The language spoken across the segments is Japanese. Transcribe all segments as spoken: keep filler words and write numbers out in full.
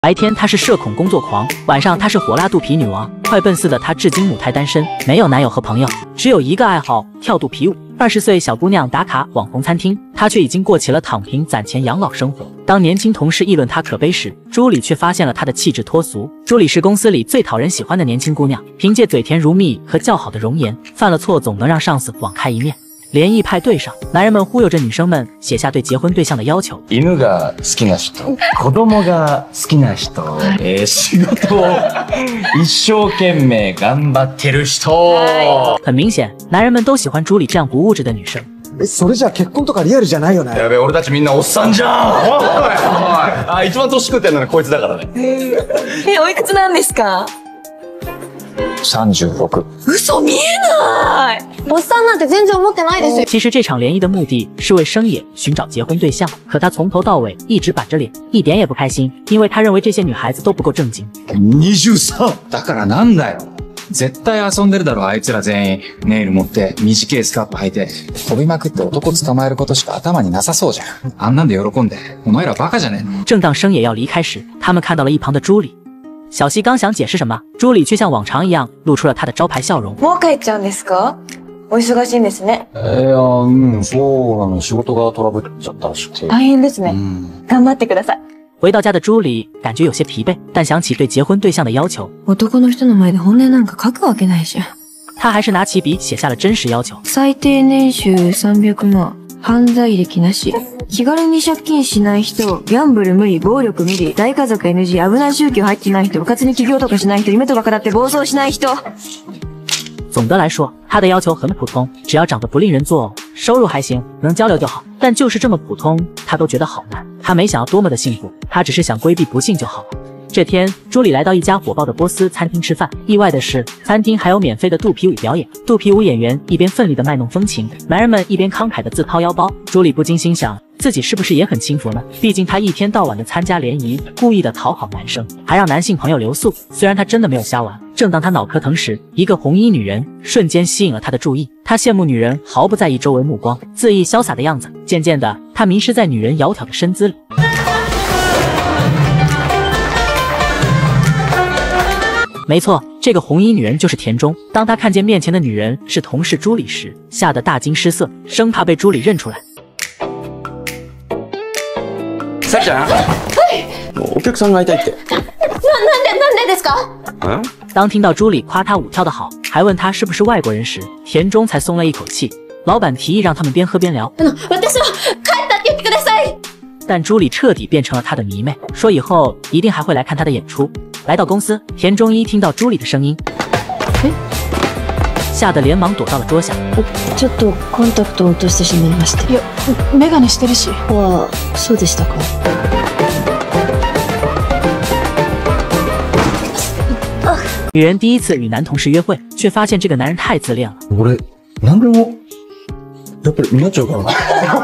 白天她是社恐工作狂，晚上她是火辣肚皮女王。快奔四的她至今母胎单身，没有男友和朋友，只有一个爱好跳肚皮舞。二十岁小姑娘打卡网红餐厅，她却已经过起了躺平攒钱养老生活。当年轻同事议论她可悲时，朱莉却发现了她的气质脱俗。朱莉是公司里最讨人喜欢的年轻姑娘，凭借嘴甜如蜜和较好的容颜，犯了错总能让上司网开一面。联谊派对上，男人们忽悠着女生们写下对结婚对象的要求。 犬が好きな人、子供が好きな人、えー、仕事を一生懸命頑張ってる人。 很明显，男人们都喜欢朱莉这样不物质的女生。 それじゃ結婚とかリアルじゃないよね。 やべえ、俺たちみんなおっさんじゃん。おいおい、あ、一番年食ってんのがこいつだからね。 え、おいくつなんですか？ 三十六。 嘘見えない。 おっさんなんて全然思ってないですよ。 其实这场联谊的目的是为生野寻找结婚对象，可他从头到尾一直板着脸，一点也不开心，因为他认为这些女孩子都不够正经。 二十三。 だからなんだよ。絶対遊んでるだろあいつら全員。ネイル持って短いスカート履いて飛びまくって男捕まえることしか頭になさそうじゃん。あんなんで喜んでお前らバカじゃねえの。 正当生野要离开时，他们看到了一旁的朱莉。小西刚想解释什么，朱莉却像往常一样露出了她的招牌笑容。 もう帰っちゃうんですか？お忙しいんですね。 いや、うん、そうなの。仕事がトラブっちゃったらしくて。 大変ですね。頑張ってください。 回到家的朱莉感觉有些疲惫，但想起对结婚对象的要求， 男の人の前で本音なんか書くわけないじゃん。 她还是拿起笔写下了真实要求。 最低年収三百万。犯罪歴なし。気軽に借金しない人、ギャンブル無理、暴力無理、大家族 エヌジー、危ない宗教入ってない人、部活に起業とかしない人、夢とか語って暴走しない人。 总的来说，他的要求很普通，只要长得不令人作呕，收入还行，能交流就好。但就是这么普通，他都觉得好难。他没想要多么的幸福，他只是想规避不幸就好了。这天，朱莉来到一家火爆的波斯餐厅吃饭。意外的是，餐厅还有免费的肚皮舞表演。肚皮舞演员一边奋力的卖弄风情，男人们一边慷慨的自掏腰包。朱莉不禁心想，自己是不是也很轻浮呢？毕竟她一天到晚的参加联谊，故意的讨好男生，还让男性朋友留宿。虽然她真的没有瞎玩。正当她脑壳疼时，一个红衣女人瞬间吸引了她的注意。她羡慕女人毫不在意周围目光，恣意潇洒的样子。渐渐的，她迷失在女人窈窕的身姿里。没错，这个红衣女人就是田中。当她看见面前的女人是同事朱莉时，吓得大惊失色，生怕被朱莉认出来。 さきちゃん。はい。お客さんがいたいって。 な、なんで、なんでですか？ 嗯。 当听到朱莉夸她舞跳得好，还问她是不是外国人时，田中才松了一口气。老板提议让他们边喝边聊。 あの、私は帰ったって言ってください。 但朱莉彻底变成了他的迷妹，说以后一定还会来看他的演出。来到公司，田中一听到朱莉的声音，吓得连忙躲到了桌下。 ちょっとコンタクトを落としてしまいました。いや、メガネしてるし。わあ、そうでしたか。 女人第一次与男同事约会，却发现这个男人太自恋了。 俺、何でもやっぱりなっちゃうからな。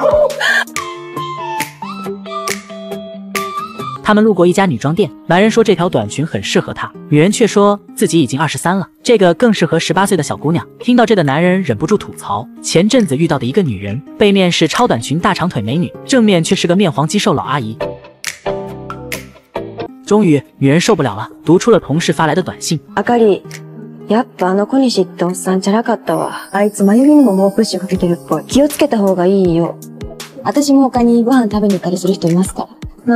他们路过一家女装店，男人说这条短裙很适合她，女人却说自己已经二十三了，这个更适合十八岁的小姑娘。听到这的男人忍不住吐槽，前阵子遇到的一个女人，背面是超短裙大长腿美女，正面却是个面黄肌瘦老阿姨。终于，女人受不了了，读出了同事发来的短信。 あかり、やっぱあの小西っておっさんチャラかったわ。あいつ眉毛にも猛プッシュかけてるっぽい。気をつけた方がいいよ。私も他にご飯食べに行ったりする人いますから。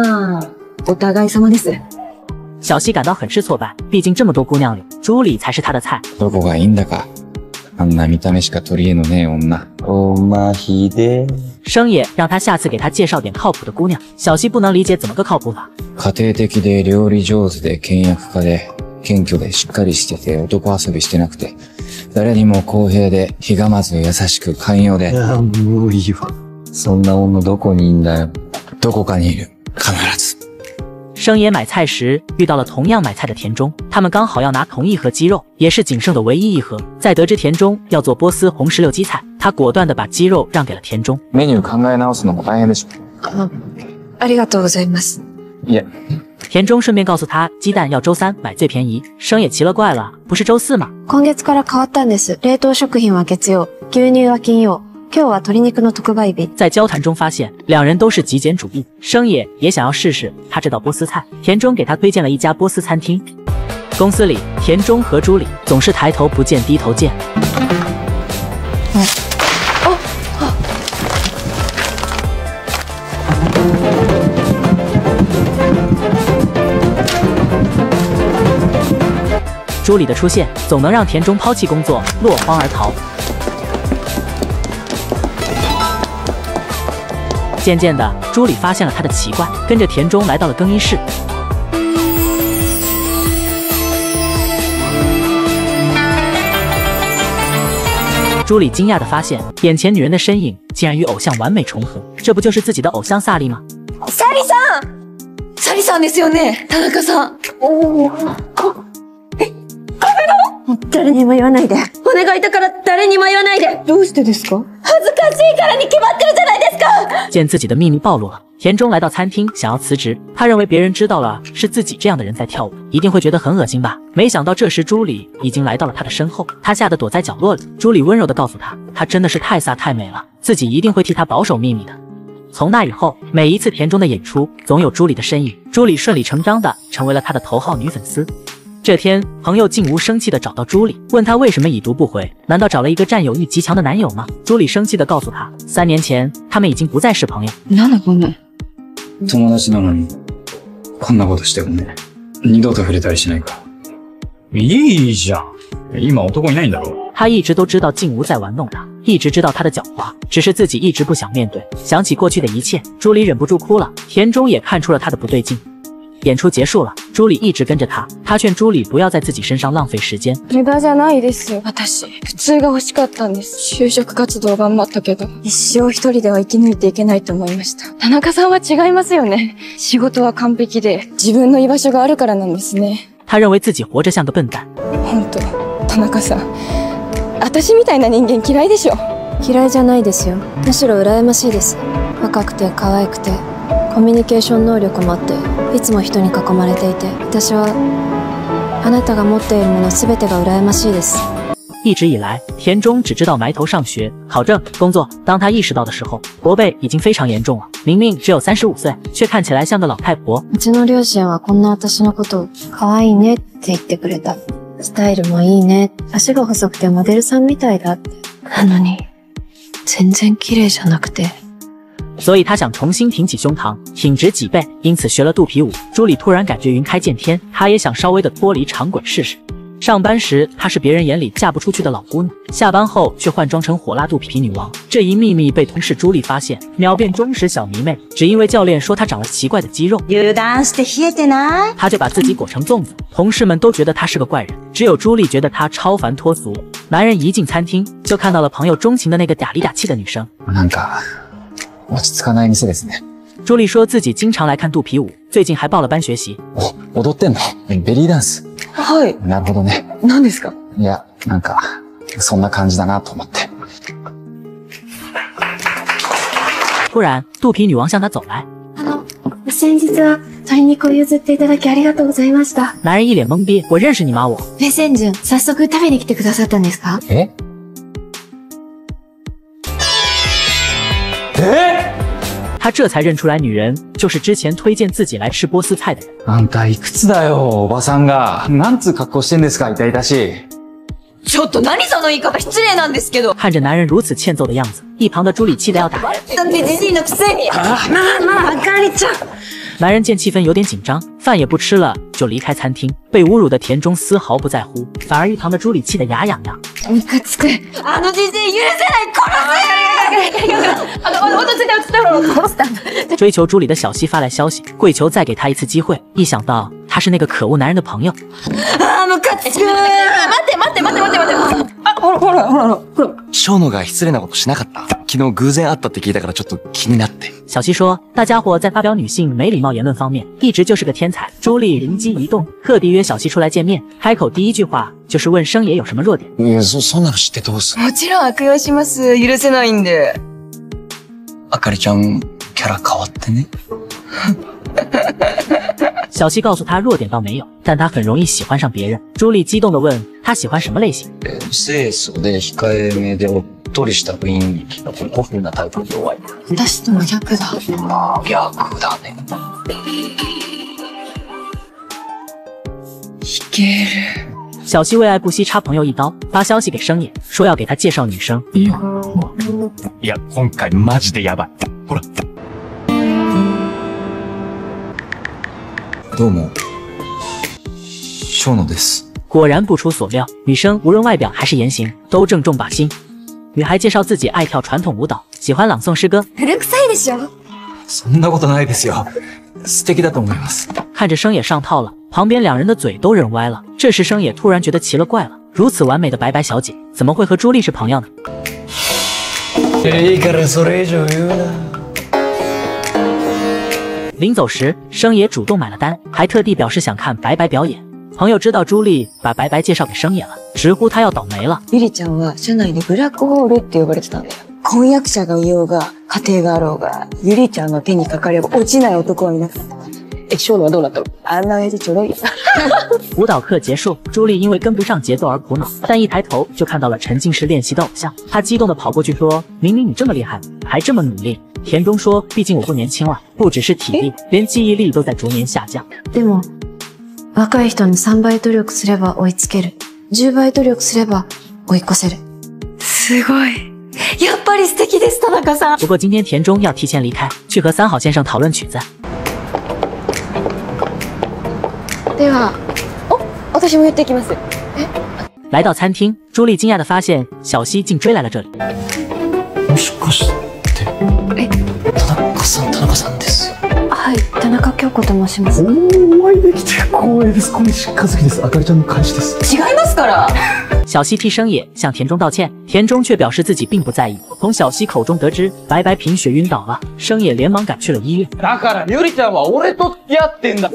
まあ。お互い様です。 小西感到很是挫败，毕竟这么多姑娘里，朱莉才是他的菜。 どこがいいんだか。あんな見た目しか取り柄のねえ女。 おまひで。 生野让他下次给他介绍点靠谱的姑娘。小西不能理解怎么个靠谱法。 家庭的で料理上手で倹約家で謙虚でしっかりしてて男遊びしてなくて誰にも公平でひがまず優しく寛容で。 いや、もういいわ。 そんな女どこにいんだよ。 どこかにいる。必ず。 生野买菜时遇到了同样买菜的田中，他们刚好要拿同一盒鸡肉，也是仅剩的唯一一盒。在得知田中要做波斯红石榴鸡菜，他果断地把鸡肉让给了田中。 メニュー考え直すのも大変でしょ。 あ、ありがとうございます。 いえ。 田中顺便告诉他，鸡蛋要周三买最便宜。生野奇了怪了，不是周四吗？ 今月から変わったんです。冷凍食品は月曜、牛乳は金曜、 今日は鶏肉の特売日。 在交谈中发现两人都是极简主义，生野也想要试试他这道波斯菜。田中给他推荐了一家波斯餐厅。公司里，田中和朱里总是抬头不见低头见。 嗯哦朱里的出现总能让田中抛弃工作，落荒而逃。渐渐的，朱里发现了他的奇怪，跟着田中来到了更衣室。朱里惊讶地发现，眼前女人的身影竟然与偶像完美重合，这不就是自己的偶像萨利吗？ サリさんサリさんですよね、田中さん。おお。え、カフェの？誰にも言わないで。お願いだから誰にも言わないで。どうしてですか？恥ずかしいからに決まってるじゃないですか。 见自己的秘密暴露了，田中来到餐厅想要辞职，他认为别人知道了是自己这样的人在跳舞，一定会觉得很恶心吧。没想到这时朱里已经来到了他的身后，他吓得躲在角落里。朱里温柔地告诉他，她真的是太飒太美了，自己一定会替她保守秘密的。从那以后，每一次田中的演出总有朱里的身影，朱里顺理成章的成为了他的头号女粉丝。这天，朋友静无生气的找到朱里，问他为什么已读不回，难道找了一个占有欲极强的男友吗？朱里生气的告诉他，三年前他们已经不再是朋友。 なんだこんな。 友達なのにこんなことしてごめん。二度と触れたりしないか。いいじゃん。今男いないんだろ。 他一直都知道静无在玩弄他，一直知道他的狡猾，只是自己一直不想面对。想起过去的一切，朱里忍不住哭了。田中也看出了他的不对劲。演出结束了，朱里一直跟着他，他劝朱里不要在自己身上浪费时间。 無駄じゃないですよ。私、普通が欲しかったんです。就職活動頑張ったけど、一生一人では生き抜いていけないと思いました。田中さんは違いますよね。仕事は完璧で、自分の居場所があるからなんですね。 他认为自己活着像个笨蛋。 本当、田中さん、私みたいな人間嫌いでしょ。嫌いじゃないですよ。むしろ羨ましいです。若くて可愛くて、コミュニケーション能力もあって、いつも人に囲まれていて、私はあなたが持っているもの全てが羨ましいです。 一直以来，田中只知道埋头上学、考证、工作。当他意识到的时候，驼背已经非常严重了。明明只有三十五岁，却看起来像个老太婆。 うちの両親はこんな私のことを可愛いねって言ってくれた。スタイルもいいね。足が細くてモデルさんみたいだって。なのに、全然綺麗じゃなくて。 所以他想重新挺起胸膛，挺直脊背，因此学了肚皮舞。朱里突然感觉云开见天，他也想稍微的脱离常轨试试。上班时她是别人眼里嫁不出去的老姑娘，下班后却换装成火辣肚皮女王。这一秘密被同事朱莉发现，秒变忠实小迷妹。只因为教练说她长了奇怪的肌肉， 油断して冷えてない？ 她就把自己裹成粽子。同事们都觉得她是个怪人，只有朱莉觉得她超凡脱俗。男人一进餐厅，就看到了朋友钟情的那个嗲里嗲气的女生。 なんか落ち着かない店ですね。 朱莉说自己经常来看肚皮舞，最近还报了班学习。 お、踊ってんの？ベリーダンス。 はい。 なるほどね。 何ですか？ いや、なんかそんな感じだなと思って。 突然，肚皮女王向他走来。 あの、先日は鶏肉を譲っていただきありがとうございました。 男人一脸懵逼，我认识你吗？我。 レセンジュン、早速食べに来てくださったんですか？ え？え？ 他这才认出来，女人就是之前推荐自己来吃波斯菜的人。 あんたいくつだよ、おばさんが。なんつう格好してんですか、痛々しい。 ちょっと何その言い方、失礼なんですけど。 看着男人如此欠揍的样子，一旁的朱莉气得要打人。 だってじじいのくせに。まあまあ、あかりちゃん。 男人见气氛有点紧张，饭也不吃了，就离开餐厅。被侮辱的田中丝毫不在乎，反而一旁的朱莉气得牙痒痒。 ムカつく。 あのじじい許せない、殺せ！あの、落ち着いて落ち着いて、俺殺すんだ。 追求朱莉的小西发来消息，跪求再给他一次机会。一想到他是那个可恶男人的朋友， あー、ムカつく。待って待って待って待って待って。あ、ほらほらほらほら。 小野が失礼なことしなかった。昨日偶然会ったって聞いたからちょっと気になって。 小西说，大家伙在发表女性没礼貌言论方面，一直就是个天才。朱莉灵机一动，特地约小西出来见面。开口第一句话就是问生野有什么弱点。 いや、そ、そんなの知ってどうする？ もちろん悪用します。許せないんで。 あかりちゃん、キャラ変わってね。 小西告诉他弱点倒没有，但他很容易喜欢上别人。朱莉激动地问他喜欢什么类型。 清楚で控えめでおっとりした雰囲気の古風なタイプに弱い。 私と真逆だ。 まあ、逆だね。 いける。 小西为爱不惜插朋友一刀，发消息给生野，说要给他介绍女生。 いいよ。いや、今回マジでやばい。ほら。 どうも。小野です。 果然不出所料，女生无论外表还是言行都正中靶心。女孩介绍自己爱跳传统舞蹈，喜欢朗诵诗歌。 古臭いでしょ。 そんなことないですよ。素敵だと思います。 看着生野上套了，旁边两人的嘴都忍歪了。这时生野突然觉得奇了怪了，如此完美的白白小姐，怎么会和朱莉是朋友呢？ いいからそれ以上言うな。 临走时，生野主动买了单，还特地表示想看白白表演。朋友知道朱莉把白白介绍给生野了，直呼她要倒霉了。 ゆりちゃんは社内でブラックホールって呼ばれてたんだよ。婚約者がいようが、家庭があろうが、ゆりちゃんの手にかかれば落ちない男はいなかった。え、ショーノはどうなったの？あんな親父ちょろいよ。 舞蹈课结束，朱莉因为跟不上节奏而苦恼，但一抬头就看到了沉浸式练习的偶像，她激动地跑过去说：“明明你这么厉害，还这么努力。”田中说：“毕竟我不年轻了，不只是体力，连记忆力都在逐年下降。” でも、若い人にさんばい努力すれば追いつける。じゅうばい努力すれば追い越せる。 すごい。やっぱり素敵です、田中さん。 不过今天田中要提前离开，去和三好先生讨论曲子。 では、お、私も言ってきます。え？ 来到餐厅，朱莉惊讶地发现小西竟追来了这里。 もしかして、田中さん、田中さんです。 はい、田中京子と申します。 おー、お会いできて光栄です。小西和樹です。あかりちゃんの彼氏です。 違いますから。 小西替生野向田中道歉，田中却表示自己并不在意。从小西口中得知白白贫血晕倒了，生野连忙赶去了医院。 だからゆりちゃんは俺と付き合ってんだ。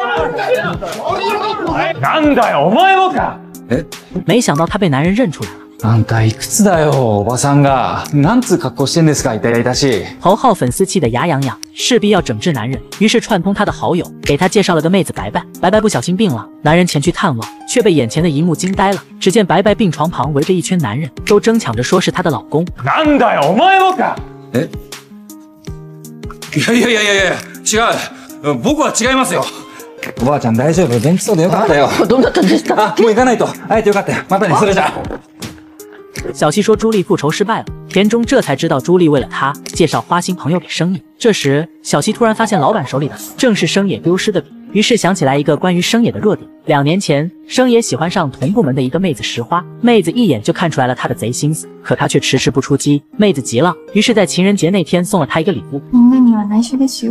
なんだよ、お前もか。 え？ 没想到他被男人认出来了。 あんたいくつだよ、おばさんが。なんつう格好してんですか、痛々しい。 头号粉丝气得牙痒痒，势必要整治男人，于是串通他的好友，给他介绍了个妹子白白。白白不小心病了，男人前去探望，却被眼前的一幕惊呆了。只见白白病床旁围着一圈男人，都争抢着说是她的老公。 なんだよ、お前もか。 え？いやいやいやいやいや、違う。僕は違いますよ。おばあちゃん大丈夫？元気そうでよかったよ。 どうだったんですか？ あ、もう行かないと。会えてよかったよ。またね、それじゃ。 小西说朱莉复仇失败了，田中这才知道朱莉为了他介绍花心朋友给生野。这时小西突然发现老板手里的正是生野丢失的笔，于是想起来一个关于生野的弱点。两年前生野喜欢上同部门的一个妹子石花，妹子一眼就看出来了他的贼心思，可他却迟迟不出击，妹子急了，于是在情人节那天送了他一个礼物。 みんなには内緒ですよ。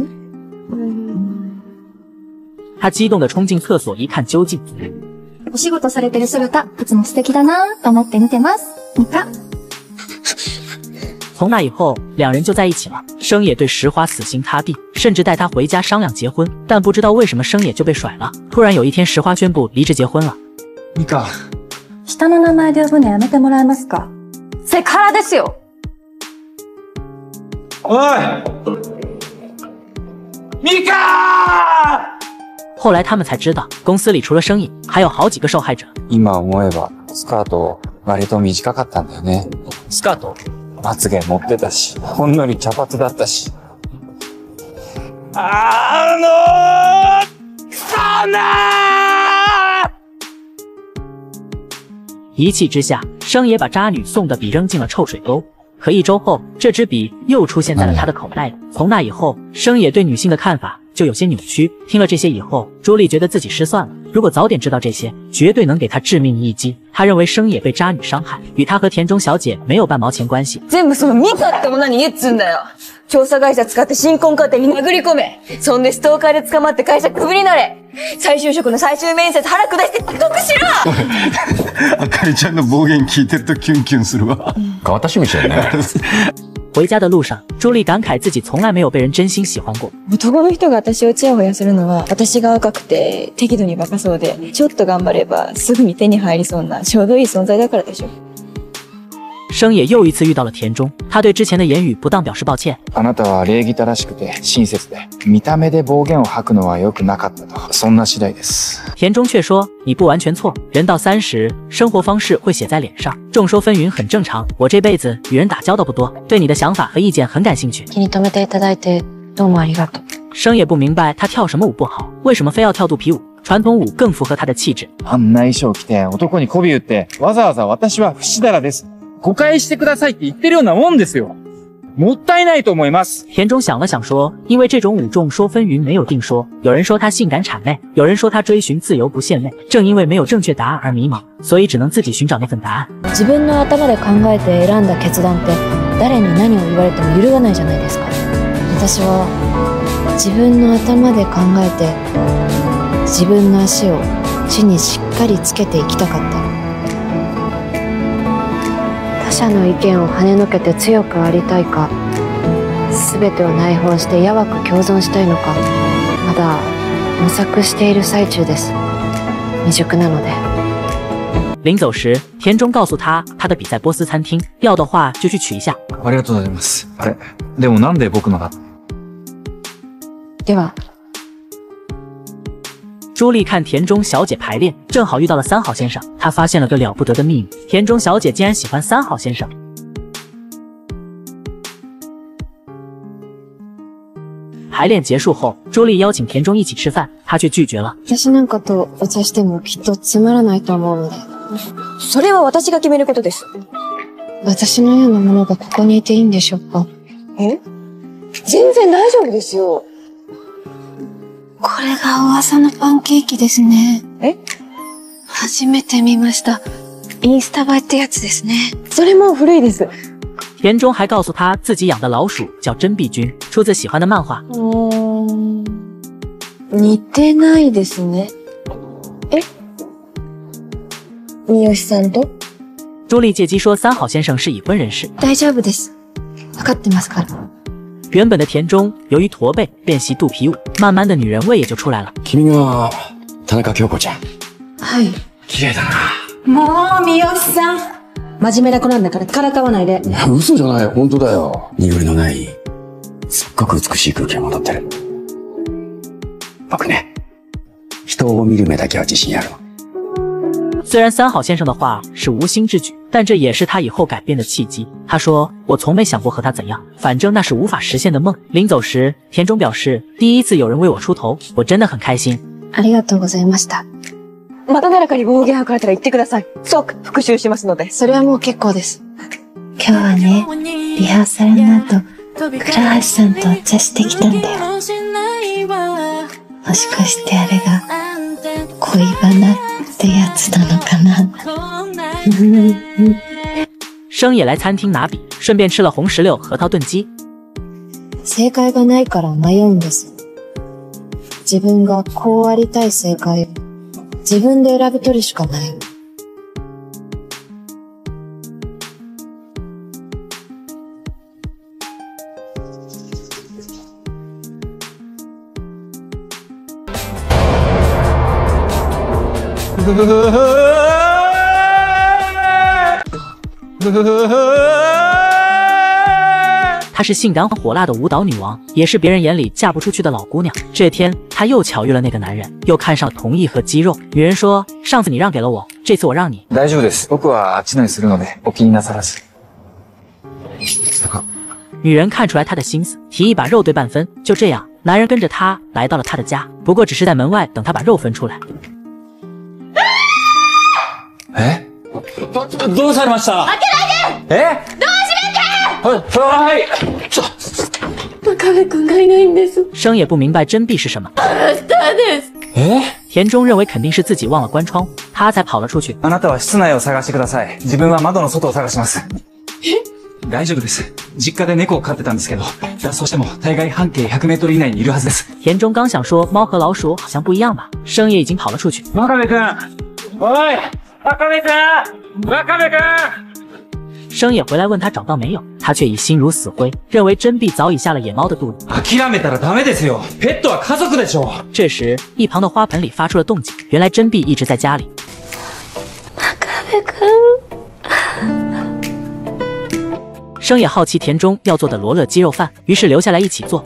他激动地冲进厕所一看究竟。 お仕事されてる姿、いつも素敵だなと思って見てます。你看。 从那以后，两人就在一起了。生野对石花死心塌地，甚至带她回家商量结婚。但不知道为什么生野就被甩了。突然有一天，石花宣布离职结婚了。 ミカ。 下の名前で呼ぶのやめてもらえますか？ セクハラですよ。 おい、ミカ。 后来他们才知道，公司里除了生野，还有好几个受害者。 今思えば、スカート割と短かったんだよね。 スカート？ まつげ持ってたし、ほんのり茶髪だったし。 あのー、そんなー！ 一气之下，生野把渣女送的笔扔进了臭水沟。可一周后，这支笔又出现在了他的口袋里。从那以后，生野对女性的看法就有些扭曲。听了这些以后，朱莉觉得自己失算了。如果早点知道这些，绝对能给他致命一击。他认为生野被渣女伤害，与他和田中小姐没有半毛钱关系。 全部そのミカって女に言えっつんだよ。調査会社使って新婚家庭に殴り込め。そんでストーカーで捕まって会社クビになれ。再就職の最終面接腹下して遅刻しろ。 あかりちゃんの暴言聞いてるとキュンキュンするわ。 変わった趣味してるね。 回家的路上，朱莉感慨自己从来没有被人真心喜欢过。 男の人が私をチヤホヤするのは、私が若くて適度にバカそうで、ちょっと頑張ればすぐに手に入りそうなちょうどいい存在だからでしょ。 生野又一次遇到了田中，他对之前的言语不当表示抱歉。 あなたは礼儀正しくて親切で、見た目で暴言を吐くのは良くなかったと、そんな次第です。 田中却说你不完全错，人到三十，生活方式会写在脸上，众说纷纭很正常。我这辈子与人打交道不多，对你的想法和意见很感兴趣。 気に留めていただいてどうもありがとう。 生也不明白他跳什么舞不好，为什么非要跳肚皮舞？传统舞更符合他的气质。 あんな衣装着て男に媚び売って、わざわざ私は不死だらです。誤解してくださいって言ってるようなもんですよ。もったいないと思います。 田中想了想说，因为这种舞众说纷纭没有定说，有人说他性感谄媚，有人说他追寻自由不限类。正因为没有正确答案而迷茫，所以只能自己寻找那份答案。 自分の頭で考えて選んだ決断って誰に何を言われても揺るがないじゃないですか。私は自分の頭で考えて自分の足を地にしっかりつけていきたかった。他者の意見を跳ねのけて強くありたいか、全てを内包してやわく共存したいのか、まだ模索している最中です。未熟なので。 临走时，田中告诉他他的笔在波斯餐厅，要的话就去取一下。 ありがとうございます。あれ、でもなんで僕のだ？ では。 朱莉看田中小姐排练，正好遇到了三号先生。她发现了个了不得的秘密：田中小姐竟然喜欢三号先生。排练结束后，朱莉邀请田中一起吃饭，他却拒绝了。 私なんかとお茶してもきっとつまらないと思うので。 それは私が決めることです。 私のようなものがここにいていいんでしょうか？ え？全然大丈夫ですよ。 これが噂のパンケーキですね。 え？ 初めて見ました。インスタ映えってやつですね。 それも古いです。 田中还告诉他自己养的老鼠叫真碧君，出自喜欢的漫画。 うーん、似てないですね。え？三好さんと？ 朱莉借机说三好先生是已婚人士。 大丈夫です。分かってますから。 原本的田中由于驼背练习肚皮舞，慢慢的女人味也就出来了。 君が田中京子ちゃん。 はい。 綺麗だな。 もう三好さん、真面目な子なんだからからかわないで。 いや、嘘じゃない。本当だよ。濁りのない、すっごく美しい空気が戻ってる。僕ね、人を見る目だけは自信あるの。 虽然三好先生的话是无心之举，但这也是他以后改变的契机。他说：“我从没想过和他怎样，反正那是无法实现的梦。”临走时，田中表示：“第一次有人为我出头，我真的很开心。” ありがとうございました。 また誰かに暴言吐かれたら言ってください。即復讐しますので。 それはもう結構です。今日はね、リハーサルの後、倉橋さんとお茶してきたんだよ。もしかしてあれが恋バナってやつなのかな。 生也来餐厅拿笔，顺便吃了红石榴核桃炖鸡。 正解がないから迷うんです。自分がこうありたい正解を自分で選び取るしかない。 她是性感火辣的舞蹈女王，也是别人眼里嫁不出去的老姑娘。这天，她又巧遇了那个男人，又看上了同意和肌肉。女人说：“上次你让给了我，这次我让你。” 大丈夫です。僕はあっちのにするので、お気になさらず。 女人看出来他的心思，提议把肉对半分。就这样，男人跟着她来到了她的家，不过只是在门外等她把肉分出来。 え？ど、どうされました？開けないで！え？ドア閉めて！はい。ちょ。 真壁くんがいないんです。 生也不明白真币是什么。 え？ 田中认为肯定是自己忘了关窗，他才跑了出去。 あなたは室内を探してください。自分は窓の外を探します。え？大丈夫です。実家で猫を飼ってたんですけど、脱走しても大概半径ひゃくメートル以内にいるはずです。 田中刚想说猫和老鼠好像不一样吧，生也已经跑了出去。 真壁くん，おい！真壁くん！真壁くん！ 生也回来问他找到没有，他却已心如死灰，认为真币早已下了野猫的肚子。 諦めたらダメですよ。ペットは家族でしょ。 这时，一旁的花盆里发出了动静，原来真币一直在家里。 真壁くん。 生也好奇田中要做的罗勒鸡肉饭，于是留下来一起做。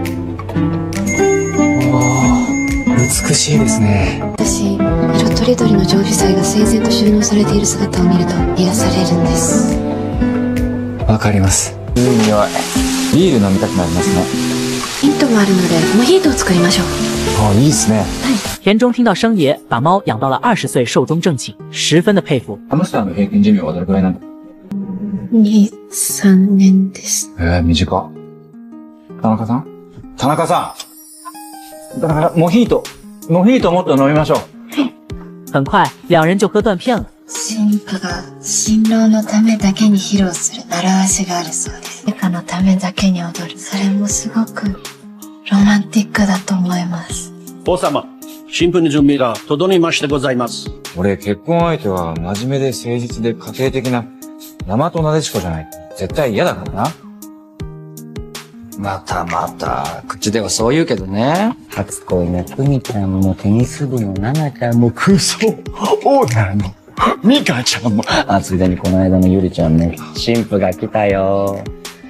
美しいですね。 私、色とりどりの常備菜が整然と収納されている姿を見ると癒されるんです。 わかります。いい匂い。ビール飲みたくなりますね。 ヒントがあるので、モヒートを作りましょう。 あ、いいですね。 田中听到生爷把猫养到了二十岁寿终正寝，十分的佩服。 ハムスターの平均寿命はどれくらいなんだ？ に、さんねんです。 えー、短っ。田中さん田中さん田中さん、モヒート。モヒートもっと飲みましょう。 很快，两人就喝断片了。 神父が新郎のためだけに披露する習わしがあるそうです。誰かのためだけに踊る。それもすごくロマンティックだと思います。 王様、新婦の準備が整いましてございます。 俺、結婚相手は真面目で誠実で家庭的な大和なでしこじゃないと絶対嫌だからな。 またまた、口ではそう言うけどね。初恋の久美ちゃんもテニス部の奈々ちゃんも空想オーナーの美香ちゃんも。あ、ついでにこの間のゆりちゃんね、新婦が来たよ。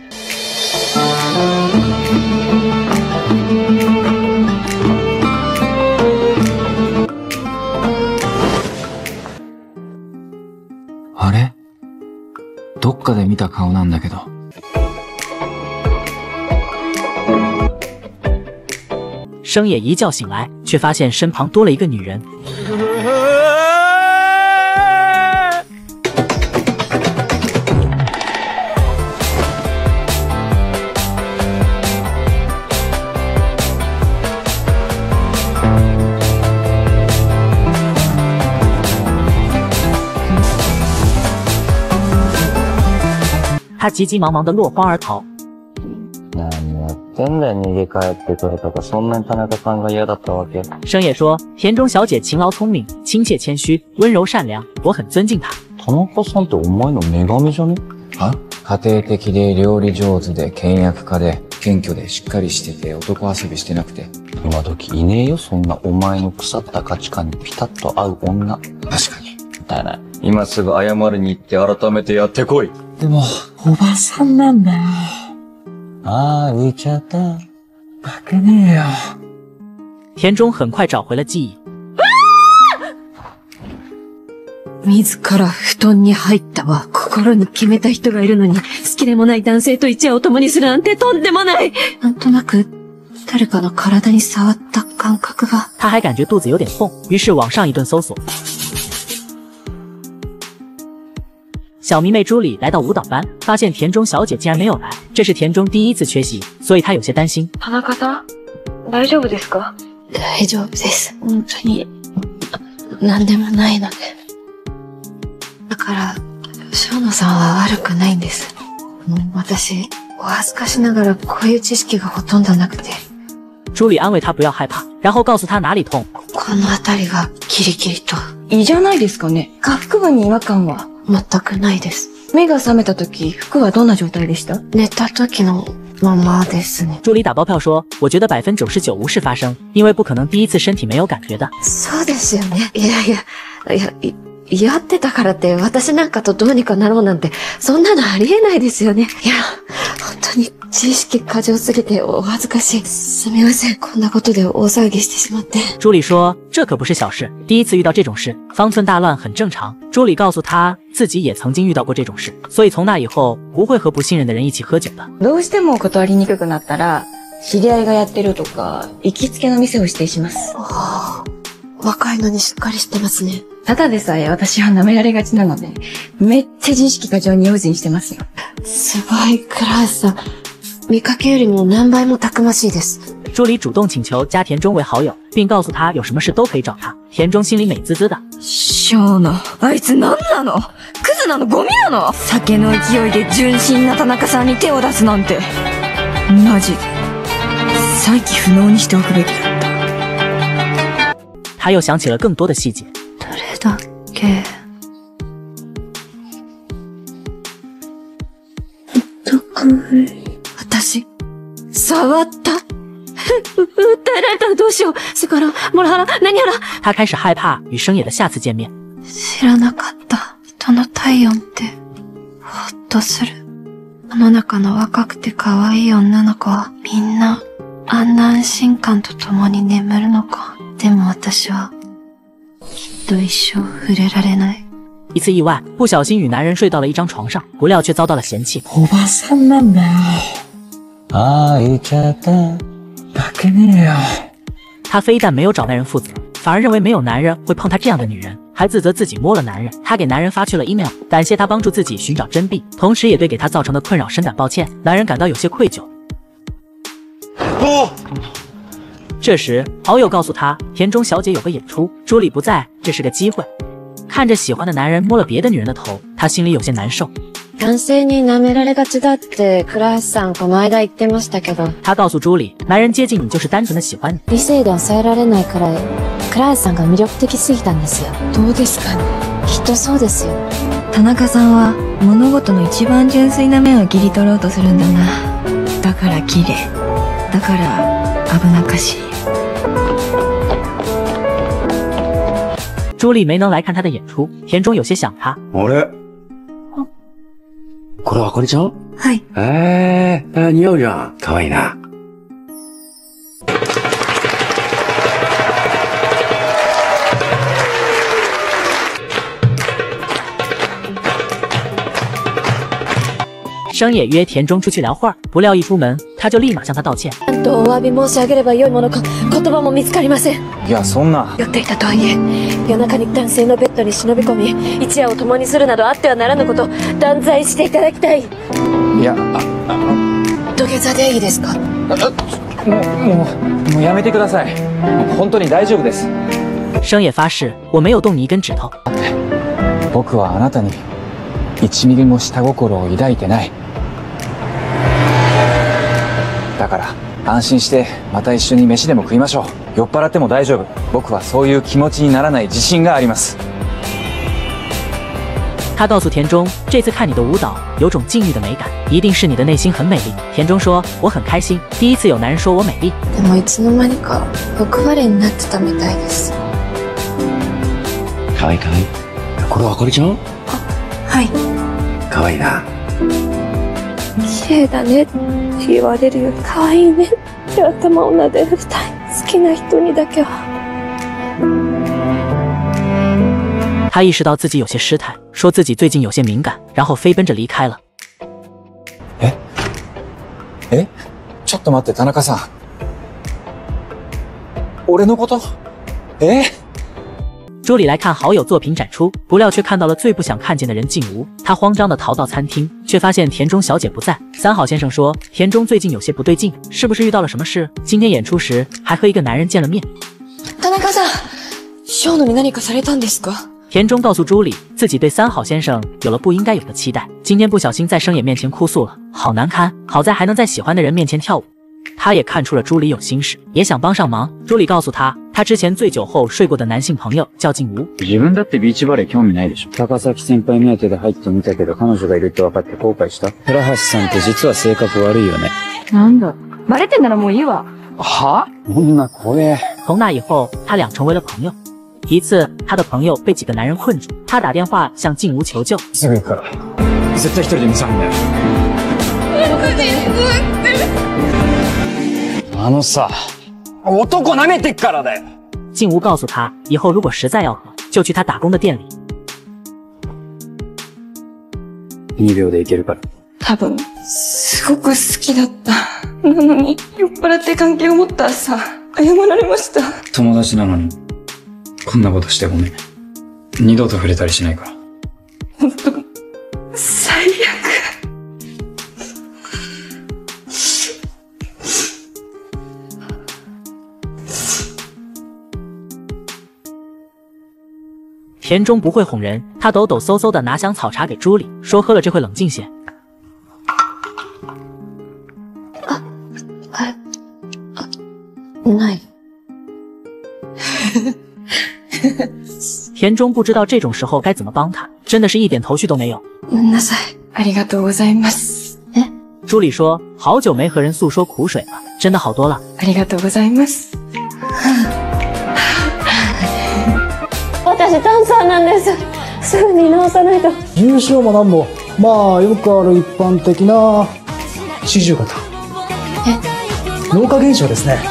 あれ？どっかで見た顔なんだけど。 生野一觉醒来，却发现身旁多了一个女人。他急急忙忙地落荒而逃。 何やってんだよ、逃げ帰ってくるとか、そんなに田中さんが嫌だったわけ？ 生野说，田中小姐勤劳聪明、亲切谦虚、温柔善良，我很尊敬她。 田中さんってお前の女神じゃね？ あ？家庭的で料理上手で倹約家で謙虚でしっかりしてて男遊びしてなくて。 今時いねえよ、そんなお前の腐った価値観にピタッと合う女。 確かに。 だな。今すぐ謝りに行って改めてやってこい。 でも、おばさんなんだよ。 ああ、浮いちゃった。 バケねえよ。 田中很快找回了记忆。 自ら布団に入ったわ。心に決めた人がいるのに、好きでもない男性と一夜を共にするなんてとんでもない。なんとなく、誰かの体に触った感覚が。 他还感觉肚子有点痛，于是网上一顿搜索。小迷妹朱莉来到舞蹈班，发现田中小姐竟然没有来，这是田中第一次缺席，所以她有些担心。 田中さん、大丈夫ですか？ 大丈夫です。本当に、何でもないので。だから、生野さんは悪くないんです。私、お恥ずかしながらこういう知識がほとんどなくて。 朱莉安慰她不要害怕，然后告诉她哪里痛。 この辺りがキリキリと。 いいじゃないですかね。下腹部に違和感は？ 全くないです。 目が覚めた時、服はどんな状態でした？ 寝た時のままですね。 朱莉打包票说，我觉得百分之九十九无事发生，因为不可能第一次身体没有感觉的。 そうですよね。いやいや、いや、いやってたからって私なんかとどうにかなろうなんて、そんなのありえないですよね。いや、本当に知識過剰すぎてお恥ずかしい。すみません。こんなことで大騒ぎしてしまって。 朱莉说，这可不是小事，第一次遇到这种事，方寸大乱很正常。朱莉告诉她，自己也曾经遇到过这种事，所以从那以后不会和不信任的人一起喝酒的。 どうしても断りにくくなったら、知り合いがやってるとか、行きつけの店を指定します。 ああ、若いのにしっかりしてますね。 ただでさえ私は舐められがちなので、めっちゃ自意識過剰に用心してますよ。 すごい、倉橋さん。見かけよりも何倍もたくましいです。 朱莉主動請求加田中為好友，並告訴他有什麼事都可以找他。田中心裡美滋滋的。 小野、あいつ何なの？クズなの？ゴミなの？酒の勢いで純真な田中さんに手を出すなんて。マジで。再起不能にしておくべきだった。 他又想起了更多的細節。 誰だっけ？どこへ？ 私、触った訴えられたらどうしよう。セクハラ、モラハラ、何ハラ。 他開始害怕與生野的下次見面。 知らなかった。人の体温って、ほっとする。 世の中の若くて可愛い女の子はみんなあんな安心感と共に眠るのか。でも私はきっと一生触れられない。 一次意外，不小心与男人睡到了一张床上，不料却遭到了嫌弃。 おばさんなんだよ。愛ちゃっただけねよ。 他非但没有找男人负责，反而认为没有男人会碰他这样的女人，还自责自己摸了男人。他给男人发去了 email， 感谢他帮助自己寻找真谛，同时也对给他造成的困扰深感抱歉。男人感到有些愧疚。 哦。 这时，好友告诉他，田中小姐有个演出，朱莉不在，这是个机会。看着喜欢的男人摸了别的女人的头，他心里有些难受。 男性に舐められがちだって倉橋さんこの間言ってましたけど。 他告诉朱莉，男人接近你就是单纯的喜欢你。 理性で抑えられないくらい倉橋さんが魅力的すぎたんですよ。どうですかね。きっとそうですよ。 田中さんは物事の一番純粋な面を切り取ろうとするんだな。だから綺麗。だから危なっかしい。 朱莉没能来看他的演出，田中有些想他。 あれ？これあかりちゃん？ はい。 えー、似合うじゃん。かわいいな。 生野约田中出去聊会儿，不料一出门，他就立马向他道歉。 なんとお詫び申し上げればよいものか、言葉も見つかりません。 いや、そんな。 酔っていたとはいえ、夜中に男性のベッドに忍び込み、一夜を共にするなどあってはならぬこと、断罪していただきたい。 いや、あ、あ、 土下座でいいですか？ もう、もう、もうやめてください。本当に大丈夫です。 生野发誓，我没有动你一根指头。 僕はあなたに一ミリも下心を抱いてない。だから安心してまた一緒に飯でも食いましょう。酔っ払っても大丈夫。僕はそういう気持ちにならない自信があります。 他告诉田中，这次看你的舞蹈有种禁欲的美感，一定是你的内心很美丽。田中说，我很开心，第一次有男人说我美丽。 でもいつの間にか欲張りになってたみたいです。 かわいいかわいい。これあかりちゃん？ はい。 かわいいな。 綺麗だねって言われるより可愛いねって頭を撫でるたい。好きな人にだけは。 他意识到自己有些失态，说自己最近有些敏感，然后飞奔着离开了。 え？え？ちょっと待って、田中さん。俺のこと？え？ 朱莉来看好友作品展出，不料却看到了最不想看见的人静吾。他慌张地逃到餐厅，却发现田中小姐不在。三好先生说，田中最近有些不对劲，是不是遇到了什么事？今天演出时还和一个男人见了面。 田中さん、小野に何かされたんですか？ 田中告诉朱莉，自己对三好先生有了不应该有的期待，今天不小心在生野面前哭诉了，好难堪。好在还能在喜欢的人面前跳舞。他也看出了朱莉有心事，也想帮上忙。朱莉告诉他，他之前醉酒后睡过的男性朋友叫静吾。 自分だってビーチバレー興味ないでしょ。高崎先輩目当てで入ってみたけど、彼女がいるって分かって後悔した。倉橋さんって実は性格悪いよね。 なんだ、バレてんならもういいわ。 は？女怖え。 从那以后，他俩成为了朋友。一次，他的朋友被几个男人困住，他打電話向静吾求救。 すぐ行くから。絶対一人で見さんだよ。あのさ、男舐めてっからだよ。 静吾告诉他，以后如果实在要喝，就去他打工的店里。 にびょうでいけるから。 多分、すごく好きだった。なのに、酔っ払って関係を持った朝、謝られました。 友達なのに、こんなことしてごめん。二度と触れたりしないから。 ほんと、最悪。 田中不会哄人，他抖抖嗖嗖的拿箱草茶给朱莉，说喝了这会冷静些。 啊，あ、あ、ない。 田中不知道这种时候该怎么帮他，真的是一点头绪都没有。 ごめんなさい。ありがとうございます。 哎，朱莉说，好久没和人诉说苦水了，真的好多了。 ありがとうございます。 私ダンサーなんです。すぐに直さないと。 優勝もなんもまあよくある一般的な四十肩。 え？ 老化現象ですね。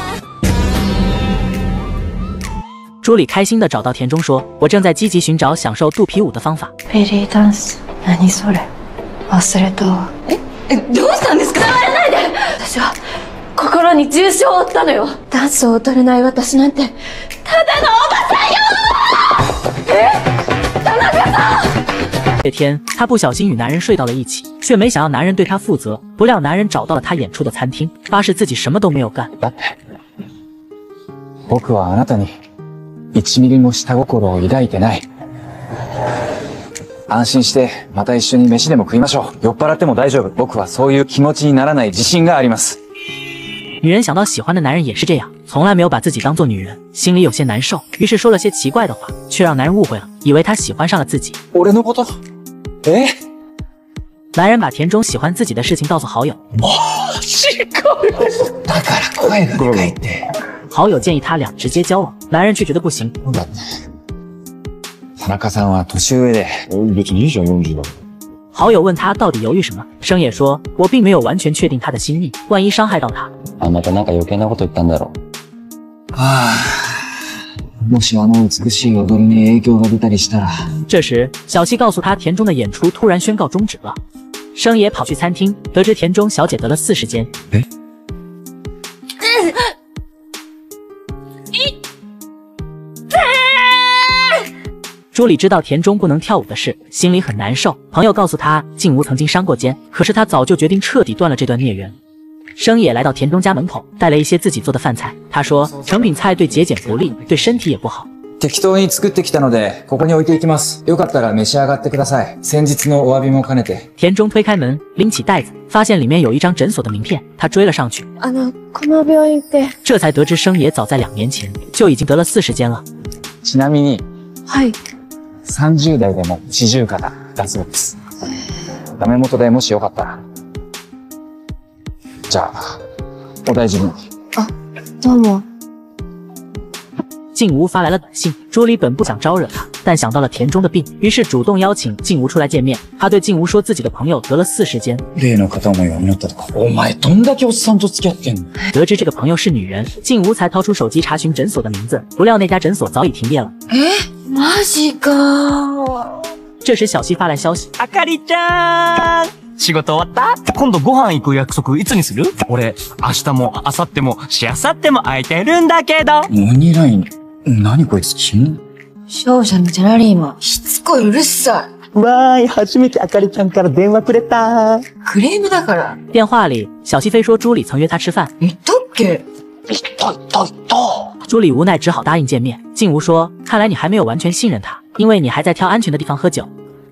朱莉开心地找到田中说：“我正在积极寻找享受肚皮舞的方法。” ベリーダンス。何それ？忘れたわ。 え、え、どうしたんですか？ 触らないで！私は心に重傷を負ったのよ。ダンスを踊れない私なんてただのおばさんよ！え？田中さん！ 这天，她不小心与男人睡到了一起，却没想要男人对她负责。不料男人找到了她演出的餐厅，发誓自己什么都没有干。 僕はあなたに一ミリも下心を抱いてない。安心して、また一緒に飯でも食いましょう。酔っ払っても大丈夫。僕はそういう気持ちにならない自信があります。 女人想到喜欢的男人也是这样，从来没有把自己当做女人，心里有些难受，于是说了些奇怪的话，却让男人误会了，以为他喜欢上了自己。 俺のこと？え？ 男人把田中喜欢自己的事情告诉好友。 マジかよ。だから声がでかいって。 好友建议他俩直接交往，男人却觉得不行。 田中さんは年上で。 別にいいじゃん、よんじゅうだ。 好友问他到底犹豫什么，生野说：“我并没有完全确定他的心意，万一伤害到他。” あ、またなんか余計なこと言ったんだろう。 ああ、もしあの美しい踊りに影響が出たりしたら。 这时，小西告诉他田中的演出突然宣告终止了。生野跑去餐厅，得知田中小姐得了四十肩。 え？ 朱莉知道田中不能跳舞的事，心里很难受。朋友告诉她，静吾曾经伤过肩，可是她早就决定彻底断了这段孽缘。生野来到田中家门口，带了一些自己做的饭菜。他说，成品菜对节俭不利，对身体也不好。 適当に作ってきたので、ここに置いていきます。よかったら召し上がってください。先日のお詫びも兼ねて。 田中推开門，拎起袋子，发现里面有一張診所的名片，他追了上去。 あの、この病院って。 这才得知生野早在两年前就已经得了四十肩了。 ちなみに。 はい。 さんじゅう代でも四十肩だそうです。ダメ元でもしよかったら。じゃあ、お大事に。 あ、どうも。 静吾发来了短信，朱莉本不想招惹他，但想到了田中的病，于是主动邀请静吾出来见面。他对静吾说自己的朋友得了四十肩。 例の片思いが実ったとか。お前どんだけおっさんと付き合ってんの？ 得知这个朋友是女人，静吾才掏出手机查询诊所的名字，不料那家诊所早已停业了。 え？マジか。 这时小西发来消息： あかりちゃん。仕事終わった？今度ご飯行く約束いつにする？俺、明日も明後日もしあさっても空いてるんだけど。 鬼ライン。何こいつ死ぬ？ 勝者のジャラリーマン。 しつこいうるさい。わーい、初めてあかりちゃんから電話くれた。 クレームだから。 电话里，小西飞说朱莉曾约他吃饭。 言ったっけ？ 言った言った言った。 朱莉无奈只好答应见面。静吾说：“看来你还没有完全信任他，因为你还在挑安全的地方喝酒。”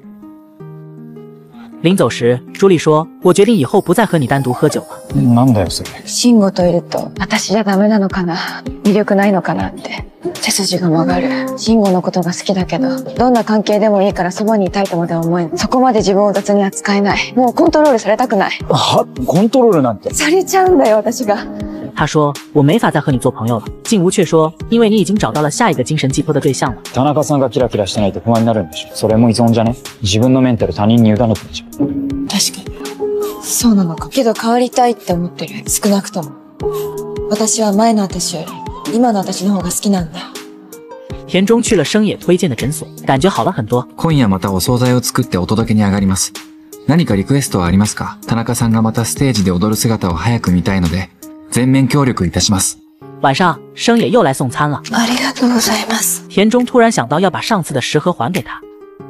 临走时，朱莉说：“我决定以后不再和你单独喝酒了。” なんだよそれ。 慎吾といると私じゃダメなのかな、魅力ないのかなって背筋が曲がる。慎吾のことが好きだけど、どんな関係でもいいからそばにいたいとまでは思えん。そこまで自分を雑に扱えない。もうコントロールされたくない。 は？コントロールなんて。 されちゃうんだよ私が。 他说：“我没法再和你做朋友了。”静吾却说：“因为你已经找到了下一个精神寄托的对象了。” 田中さんがキラキラしてないと不安になるんでしょ。それも依存じゃね？自分のメンタル他人に委ねてるじゃん。 確かに。そうなのか。けど変わりたいって思ってる。少なくとも。私は前の私より、今の私の方が好きなんだ。 田中去了生野推荐的诊所，感觉好了很多。 今夜またお惣菜を作ってお届けに上がります。何かリクエストはありますか？田中さんがまたステージで踊る姿を早く見たいので、全面協力いたします。 晚上，生野又来送餐了。 ありがとうございます。 田中突然想到要把上次的食盒还给他。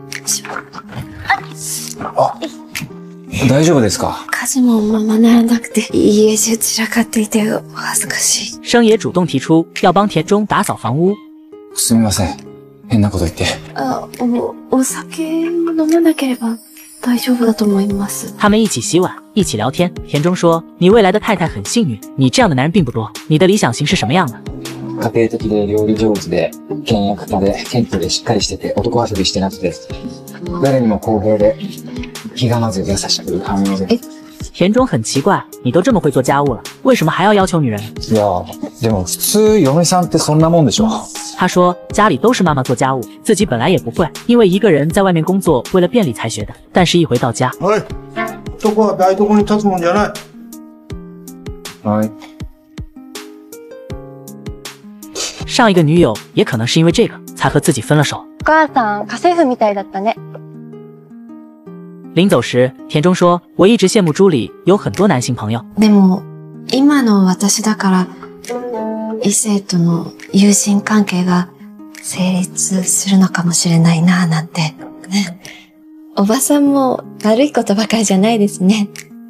あ、大丈夫ですか？ 家事もままならなくて、家中散らかっていてお恥ずかしい。 生野主动提出要帮田中打扫房屋。 すみません。変なこと言って。 あ、お、お酒を飲まなければ大丈夫だと思います。 他们一起洗碗，一起聊天。田中说：“你未来的太太很幸运，你这样的男人并不多。你的理想型是什么样的？” 家庭的で料理上手で、倹約家で、謙虚でしっかりしてて、男遊びしてなくて、誰にも公平で、気がまず優しく寛容で。 田中很奇怪，你都这么会做家务了，为什么还要要求女人？ いや、 でも普通嫁さんってそんなもんでしょ。 他说家里都是妈妈做家务，自己本来也不会，因为一个人在外面工作，为了便利才学的。但是一回到家， はい。そこは台所に立つもんじゃない。 はい。 上一个女友也可能是因为这个才和自己分了手。 お母さん、家政婦みたいだったね。 临走时，田中说：“我一直羡慕朱莉有很多男性朋友。” でも、今の私だから、異性との友人関係が成立するのかもしれないなぁなんて。おばさんも悪いことばかりじゃないですね。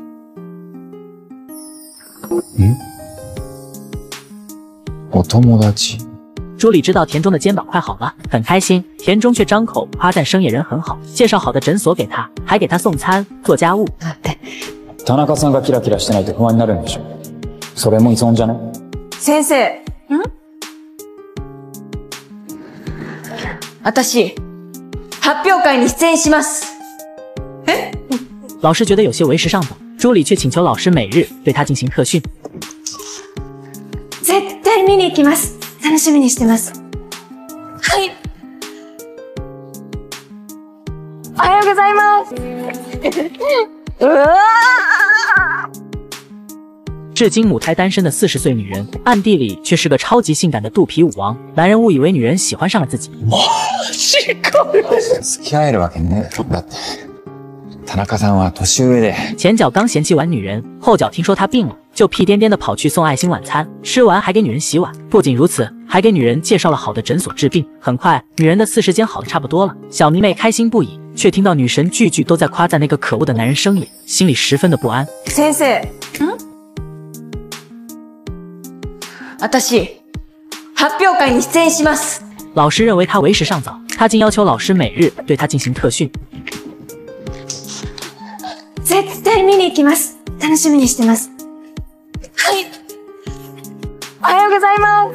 ん？お友達。 朱莉知道田中的肩膀快好了，很开心。田中却张口夸赞生野人很好，介绍好的诊所给他，还给他送餐、做家务。 田中さんがキラキラしてないと不安になるんでしょ。それも依存じゃね？ 先生。ん？私、発表会に出演します。え？ 老师觉得有些为时尚早，朱莉却请求老师每日对他进行特训。 絶対見に行きます。楽しみにしてます。はい。おはようございます。うわ至今母胎单身的四十岁女人，暗地里却是个超级性感的肚皮舞王。男人误以为女人喜欢上了自己。 付き合えるわけね。だって田中さんは年上で。 前脚刚嫌弃完女人，后脚听说她病了，就屁颠颠的跑去送爱心晚餐，吃完还给女人洗碗。不仅如此，还给女人介绍了好的诊所治病。很快，女人的四十肩好的差不多了，小迷妹开心不已，却听到女神句句都在夸赞那个可恶的男人生野，心里十分的不安。 先生。ん？私、発表会に出演します。 老师认为他为时尚早，他竟要求老师每日对他进行特训。 絶対見に行きます。楽しみにしてます。はい。おはようございます。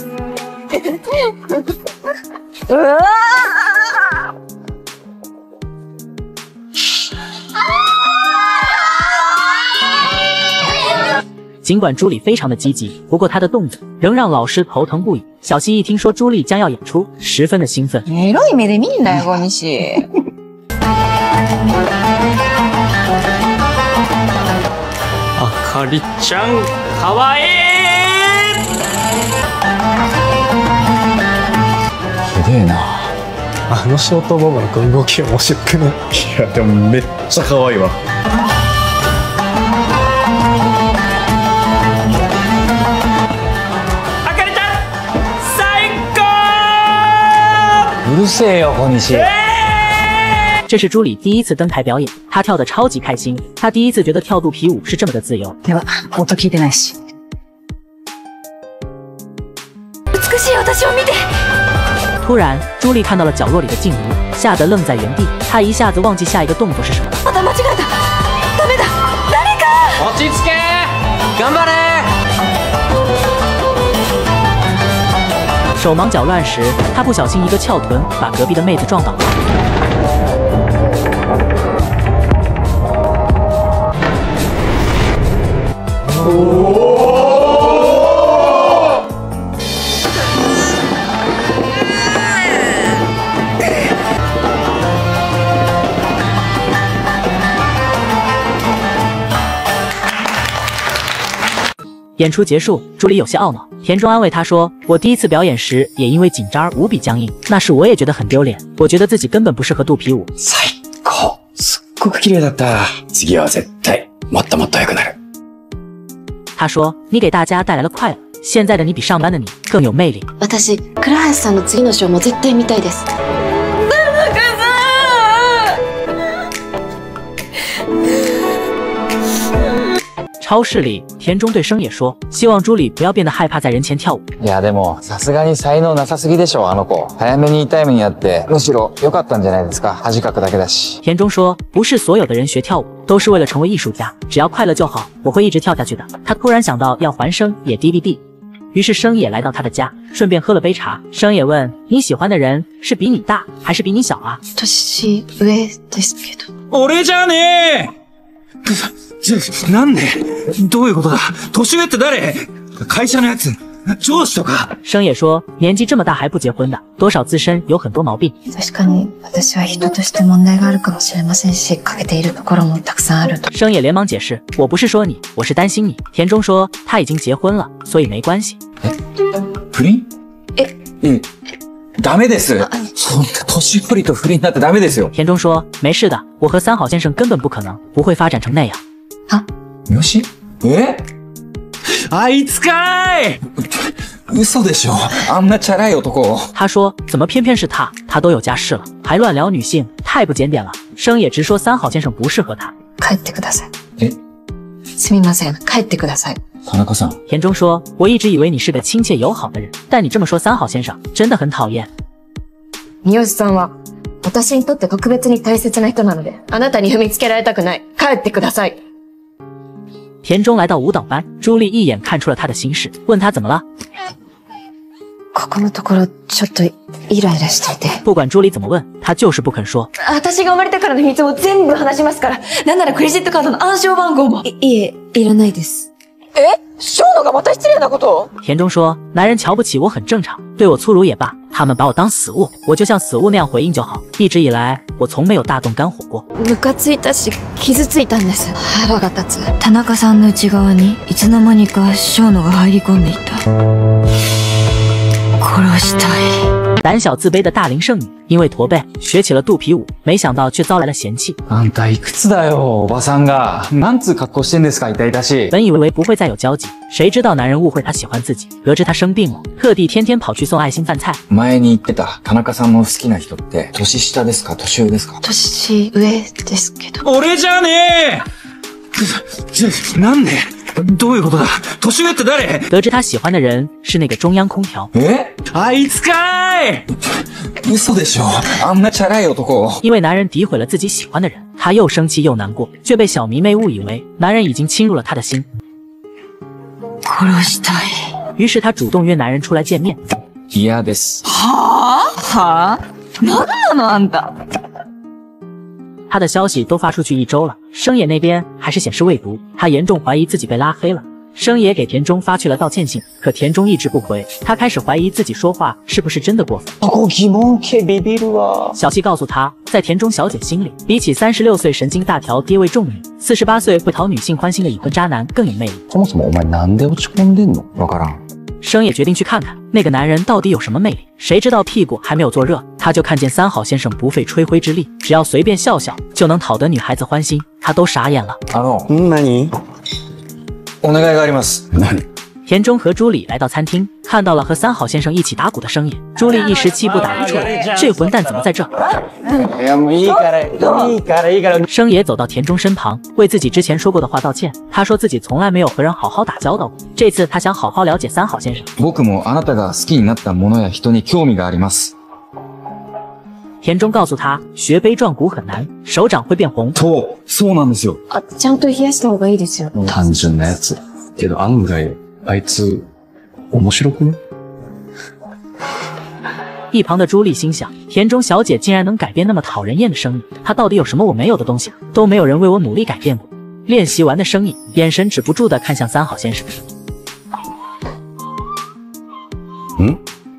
うわ尽管朱莉非常的积极，不过她的动作仍让老师头疼不已。小希一听说朱莉将要演出，十分的兴奋。 エロい目で見んなよ、ゴミシ。 あかりちゃん、かわいい。 ひでえな。 あのショートボブのこの動き面白くない？いやでもめっちゃ可愛いわ。 うるせえよ、小西。 这是朱莉第一次登台表演，她跳得超级开心。她第一次觉得跳肚皮舞是这么的自由。 では、音聞いてないし。美しい私を見て。 突然，朱莉看到了角落里的静茹，吓得愣在原地。她一下子忘记下一个动作是什么。 また間違えた。ダメだ。誰か。 落ち着け。頑張れ。 手忙脚乱时，他不小心一个翘臀，把隔壁的妹子撞倒了。演出结束，朱莉有些懊恼。田中安慰她说：“我第一次表演时也因为紧张而无比僵硬，那时我也觉得很丢脸。我觉得自己根本不适合肚皮舞。” 最高、すっごく綺麗だった。次は絶対もっともっと良くなる。 他说：“你给大家带来了快乐，现在的你比上班的你更有魅力。” 私、倉橋さんの次のショーも絶対見たいです。 超市里，田中对生野说：“希望朱莉不要变得害怕在人前跳舞。” いやでもさすがに才能なさすぎでしょ、あの子。早めに痛い目にあって、むしろ良かったんじゃないですか。恥かくだけだし。 田中说：“不是所有的人学跳舞都是为了成为艺术家，只要快乐就好，我会一直跳下去的。”他突然想到要还生野 D V D， 于是生野来到他的家，顺便喝了杯茶。生野问：“你喜欢的人是比你大还是比你小啊？” 年上ですけど。 俺じゃねえ。なんで？どういうことだ？年上って誰？会社のやつ？ 上司とか。 生野说，年纪这么大还不结婚的，多少自身有很多毛病。 確かに私は人として問題があるかもしれませんし、欠けているところもたくさんあると。 生野连忙解释，我不是说你，我是担心你。田中说他已经结婚了，所以没关系。 え、不倫？え、え、ダメです。そんな年寄りと不倫なんてダメですよ。 田中说没事的，我和三好先生根本不可能，不会发展成那样。 あ、 三好？え？あいつかーい！嘘でしょ，あんなチャラい男を。 他说怎么偏偏是他？他都有家室了，还乱聊女性，太不检点了。生野直说三好先生不适合他。 帰ってください。 え？ すみません、帰ってください。 田中さん。 田中说，我一直以为你是个亲切友好的人，但你这么说三好先生真的很讨厌。 三好さんは私にとって特別に大切な人なので、あなたに踏みつけられたくない。帰ってください。 田中来到舞蹈班，朱莉一眼看出了他的心事，问他怎么了。 ここのところちょっとイライラしていて。 不管朱莉怎么问，他就是不肯说。 私が生まれてからの秘密も全部話しますから。なんならクレジットカードの暗証番号も。 い、いえ、いらないです。 え？生野がまた失礼なこと？ 田中说，男人瞧不起我很正常，对我粗鲁也罢，他们把我当死物，我就像死物那样回应就好。一直以来，我从没有大动肝火过。 ムカついたし、傷ついたんです。腹が立つ。田中さんの内側にいつの間にか生野が入り込んでいた。殺したい。 胆小自卑的大龄剩女，因为驼背学起了肚皮舞，没想到却遭来了嫌弃。 あんたいくつだよ、おばさんが。なんつう格好してんですか、痛々しい。 本以为不会再有交集，谁知道男人误会他喜欢自己，得知他生病了，特地天天跑去送爱心饭菜。 前に言ってた田中さんの好きな人って年下ですか、年上ですか？ 年上ですけど。 俺じゃねえ！なんで？どういうことだ？年上って誰？ 得知他喜欢的人是那个中央空调。 え？あいつかーい！嘘でしょ？あんなチャラい男を。 因为男人诋毁了自己喜欢的人，他又生气又难过，却被小迷妹误以为男人已经侵入了他的心。 殺したい。 于是他主动约男人出来见面。 嫌です。 はぁ？はぁ？なんなのあんた？ 他的消息都发出去一周了，生野那边还是显示未读，他严重怀疑自己被拉黑了。生野给田中发去了道歉信，可田中一直不回，他开始怀疑自己说话是不是真的过分。小希告诉他，在田中小姐心里，比起三十六岁神经大条爹味重女，四十八岁会讨女性欢心的已婚渣男更有魅力。 そもそもお前なんで落ち込んでんの？わからん。 生野决定去看看那个男人到底有什么魅力，谁知道屁股还没有坐热，他就看见三好先生不费吹灰之力，只要随便笑笑就能讨得女孩子欢心，他都傻眼了。 あの、 何？ お願いがあります。 何？ 田中和朱莉来到餐厅，看到了和三好先生一起打鼓的生野，朱莉一时气不打一处来，这混蛋怎么在这？ いやもういいからいいからいいから。 生野走到田中身旁，为自己之前说过的话道歉。他说自己从来没有和人好好打交道过，这次他想好好了解三好先生。 僕もあなたが好きになったものや人に興味があります。 田中告诉他，学杯撞鼓很难，手掌会变红。 そう、そうなんですよ。 あ、ちゃんと冷やした方がいいですよ。 単純なやつ。けど案外あいつ面白くね？ 一旁的朱莉心想，田中小姐竟然能改变那么讨人厌的生意，她到底有什么我没有的东西啊？都没有人为我努力改变过。练习完的生意，眼神止不住地看向三好先生。 嗯？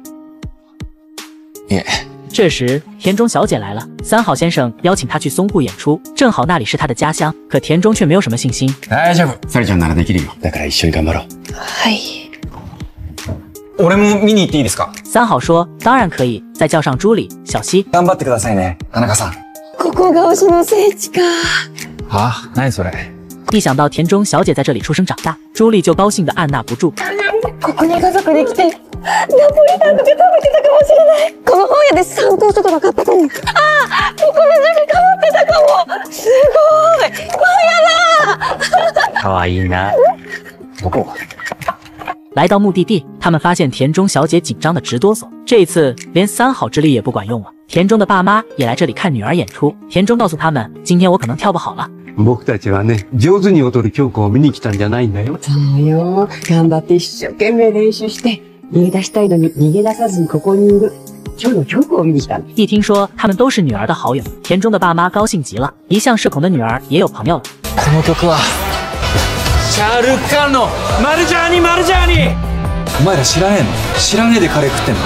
耶。 这时，田中小姐来了，三好先生邀请她去松户演出，正好那里是她的家乡。可田中却没有什么信心。 大丈夫。サリちゃんならできるよ。だから一緒に頑張ろう。 はい。 俺も見に行っていいですか？ 三好说当然可以，再叫上朱莉、小希。 頑張ってくださいね、田中さん。 ここが推しの聖地か。 は？何それ？ 一想到田中小姐在这里出生长大，朱莉就高興的按捺不住。 ここに家族できて、ナポリタンとか食べてたかもしれない。この本屋で参考書とか買ったかも。ああ、ここで塾かぶってたかも。すごい。本屋だ。 かわいいな。どこ？ 来到目的地，他们发现田中小姐紧张的直哆嗦。这一次连三好之力也不管用了。田中的爸妈也来这里看女儿演出。田中告诉他们，今天我可能跳不好了。 僕たちはね、上手に踊る京子を見に来たんじゃないんだよ。 そうよ。頑張って一生懸命練習して、逃げ出したいのに逃げ出さずにここにいる。今日の京子を見に来たの。 一听说他们都是女儿的好友，田中的爸妈高兴极了。一向社恐的女儿也有朋友了。 この曲はシャルカのマルジャーニマルジャーニ。 お前ら知らねえの？知らねえでカレー食ってんの？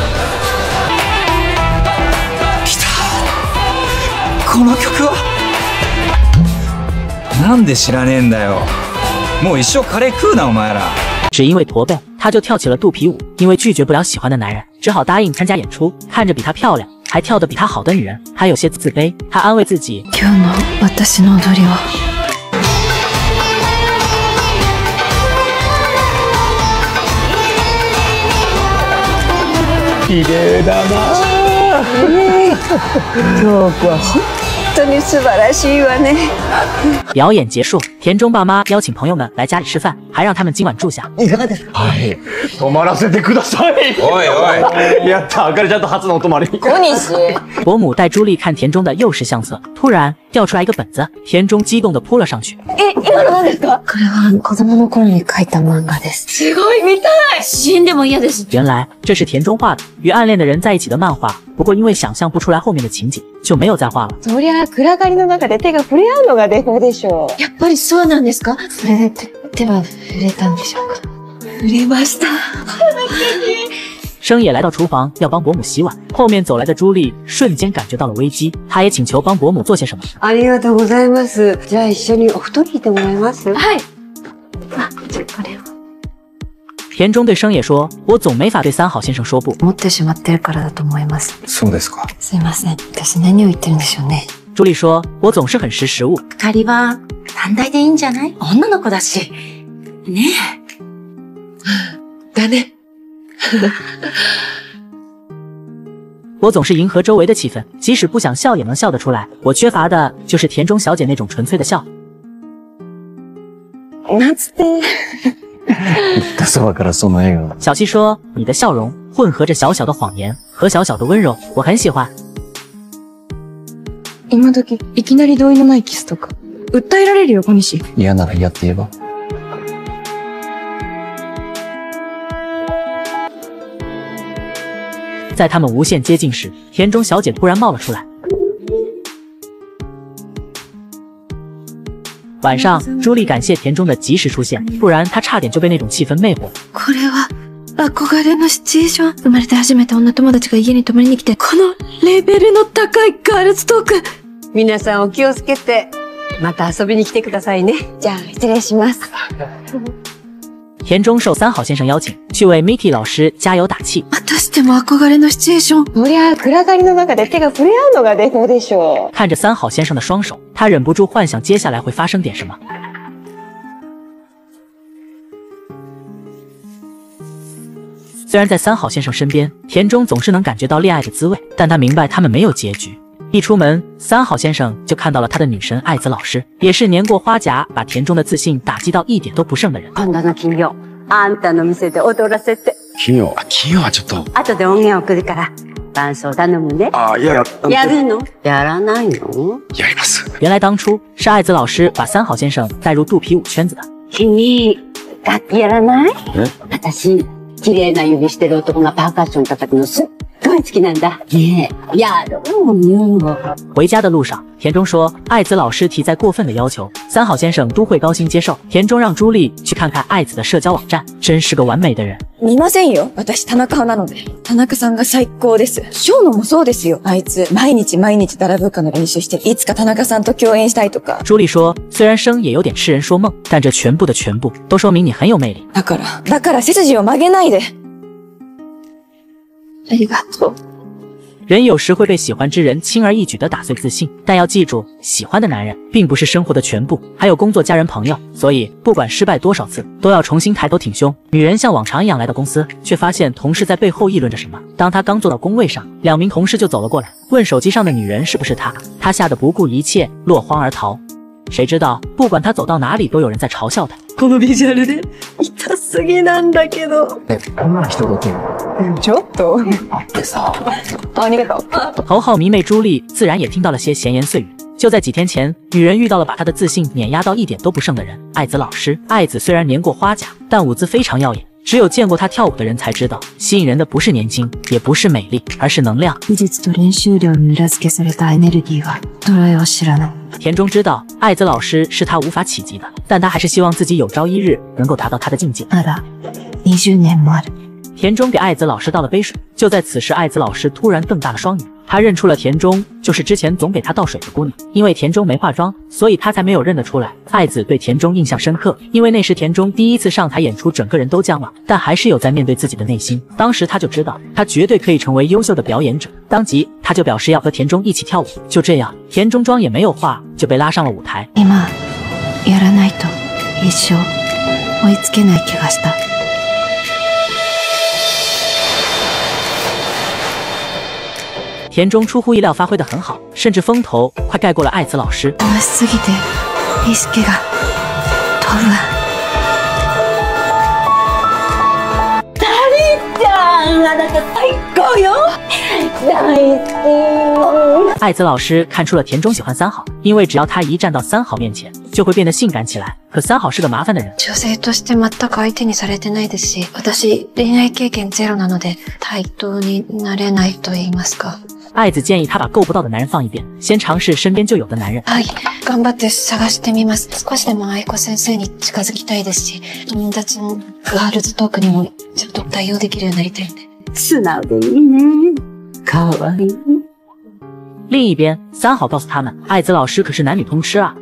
来た。この曲はなんで知らねえんだよ。もう一生カレー食うなお前ら。 只因为驼背，他就跳起了肚皮舞。因为拒绝不了喜欢的男人，只好答应参加演出。看着比他漂亮，还跳得比他好的女人，还有些自卑。他安慰自己： 今日の私の踊りは。 綺麗だな。 京子は本当に素晴らしいわね。 表演结束，田中爸妈邀请朋友们来家里吃饭，还让他们今晚住下。 いかがですか？はい、泊まらせてください。 おいおい。 やった、あかりちゃんと初のお泊まり。 小西。 伯母带朱莉看田中的幼时相册，突然掉出来一个本子，田中激动地扑了上去。 え、今の何ですか？ これは子供の頃に描いた漫画です。 すごい見たい。死んでも嫌です。 原来这是田中画的，与暗恋的人在一起的漫画。不过因为想象不出来后面的情景，就没有再画了。 そりゃ暗がりの中で手が触れ合うのがデフォでしょう。やっぱりそうなんですか？ それで手は触れたんでしょうか？ 触れました。 生野来到厨房要帮伯母洗碗，后面走来的朱莉瞬间感觉到了危机，她也请求帮伯母做些什么。 ありがとうございます。じゃあ一緒にお布団引いてもらえます？ はい。 あ、じゃあこれを。 田中对生野说：“我总没法对三好先生说不。” 持ってしまってるからだと思います。 そうですか。 すいません。私何を言ってるんでしょうね。 朱莉说：“我总是很识时务。” 仮は短大でいいんじゃない？女の子だし。ねえ。だね。 我总是迎合周围的气氛，即使不想笑也能笑得出来。我缺乏的就是田中小姐那种纯粹的笑。 なんつって。 そばからその笑顔。 小七说：“你的笑容混合着小小的谎言和小小的温柔，我很喜欢。” 今時いきなり同意のないキスとか訴えられるよ小西。 嫌なら嫌って言えば。 在他们无限接近时，田中小姐突然冒了出来。晚上，朱莉感谢田中的及时出现，不然她差点就被那种气氛魅惑。 これは憧れのシチュエーション。生まれて初めて女友達が家に泊まりに来て、このレベルの高いガールズトーク。 皆さんお気をつけて、また遊びに来てくださいね。 じゃあ失礼します。 田中受三好先生邀请，去为 Miki 老师加油打气。 またしても憧れのシチュエーション。 そりゃ暗がりの中で手が触れ合うのがデフォでしょう。 看着三好先生的双手，他忍不住幻想接下来会发生点什么。虽然在三好先生身边，田中总是能感觉到恋爱的滋味，但他明白他们没有结局。一出门，三好先生就看到了他的女神爱子老师，也是年过花甲，把田中的自信打击到一点都不剩的人。 今度の金曜、あんたの店で踊らせて。 金曜、金曜はちょっと。 後で音源送るから、伴奏頼むね。 あ、いや、 やるの？やらないの？ やります。 原来当初是爱子老师把三好先生带入肚皮舞圈子的。 君、楽器やらない？ え？ 私、綺麗な指してる男がパーカッション叩くのすっごい好きなんだ。ねえ、やろうよ。 回家的路上，田中说爱子老师提再过分的要求，三好先生都会高兴接受。田中让朱莉去看看爱子的社交网站，真是个完美的人。 見ませんよ。私田中派なので。田中さんが最高です。生野もそうですよ。あいつ毎日毎日ダラブカの練習して、いつか田中さんと共演したいとか。 朱莉说，虽然生也有点痴人说梦，但这全部的全部都说明你很有魅力。 だから、だから背筋を曲げないで。ありがとう。 人有时会被喜欢之人轻而易举地打碎自信，但要记住，喜欢的男人并不是生活的全部，还有工作、家人、朋友。所以，不管失败多少次，都要重新抬头挺胸。女人像往常一样来到公司，却发现同事在背后议论着什么。当她刚坐到工位上，两名同事就走了过来，问手机上的女人是不是她。她吓得不顾一切，落荒而逃。谁知道，不管她走到哪里，都有人在嘲笑她。 このビジュアルで痛すぎなんだけど。 え、こんな人が来るの？ ちょっと。 あってさ。 ありがとう。 头号迷妹朱莉自然也听到了些闲言碎语。就在几天前，女人遇到了把她的自信碾压到一点都不剩的人——爱子老师。爱子虽然年过花甲，但舞姿非常耀眼。只有见过她跳舞的人才知道，吸引人的不是年轻，也不是美丽，而是能量。 技術と練習量に裏付けされたエネルギーがどれを知らない。 田中知道爱子老师是他无法企及的，但他还是希望自己有朝一日能够达到他的境界。 まだにじゅうねんもある。 田中给爱子老师倒了杯水。就在此时，爱子老师突然瞪大了双眼，他认出了田中，就是之前总给他倒水的姑娘。因为田中没化妆，所以他才没有认得出来。爱子对田中印象深刻，因为那时田中第一次上台演出，整个人都僵了，但还是有在面对自己的内心。当时他就知道，他绝对可以成为优秀的表演者。当即他就表示要和田中一起跳舞。就这样，田中妆也没有化，就被拉上了舞台。 今やらないと一生追いつけない気がした。 田中出乎意料发挥得很好，甚至风头快盖过了爱子老师。 楽しすぎて意識が飛ぶ。 ダリちゃん、あなた最高よ。大好き。 爱子老师看出了田中喜欢三好，因为只要他一站到三好面前，就会变得性感起来。可三好是个麻烦的人。 女性として全く相手にされてないですし、私恋愛経験ゼロなので対等になれないと言いますか。 爱子建议他把够不到的男人放一边，先尝试身边就有的男人。 はい、頑張って探してみます。少しでも愛子先生に近づきたいですし、友達のガールズトークにもちゃんと対応できるようになりたいんで。 素直でいいね。かわいい。 另一边，三好告诉他们，爱子老师可是男女通吃啊。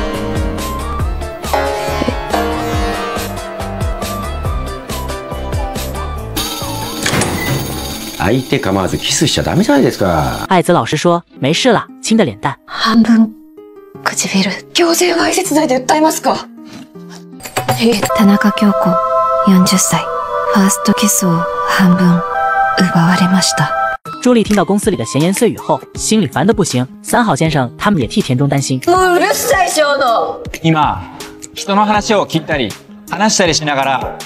相手構わずキスしちゃダメじゃないですか。 爱子老师说没事了，亲的脸蛋。 半分唇。 強制わいせつ罪で訴えますか。 田中京子よんじゅっさい、ファーストキスを半分奪われました。 朱莉听到公司里的闲言碎语后，心里烦得不行。三好先生他们也替田中担心。 もううるさい衝動。 今、人の話を聞いたり、話したりしながら、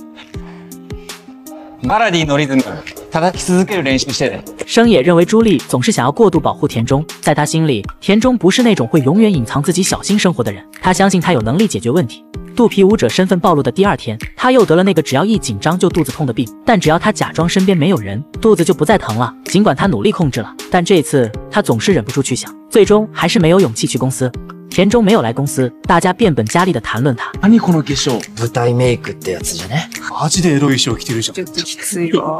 マラディのリズム叩き続ける練習してね。 生野认为朱莉总是想要过度保护田中，在他心里，田中不是那种会永远隐藏自己小心生活的人。他相信他有能力解决问题。肚皮舞者身份暴露的第二天，他又得了那个只要一紧张就肚子痛的病。但只要他假装身边没有人，肚子就不再疼了。尽管他努力控制了，但这次他总是忍不住去想，最终还是没有勇气去公司。田中没有来公司，大家变本加厉的谈论他。 何この化粧？ 舞台メイクってやつじゃね？ マジでエロい衣装着てるじゃん。 ちょっときついわ。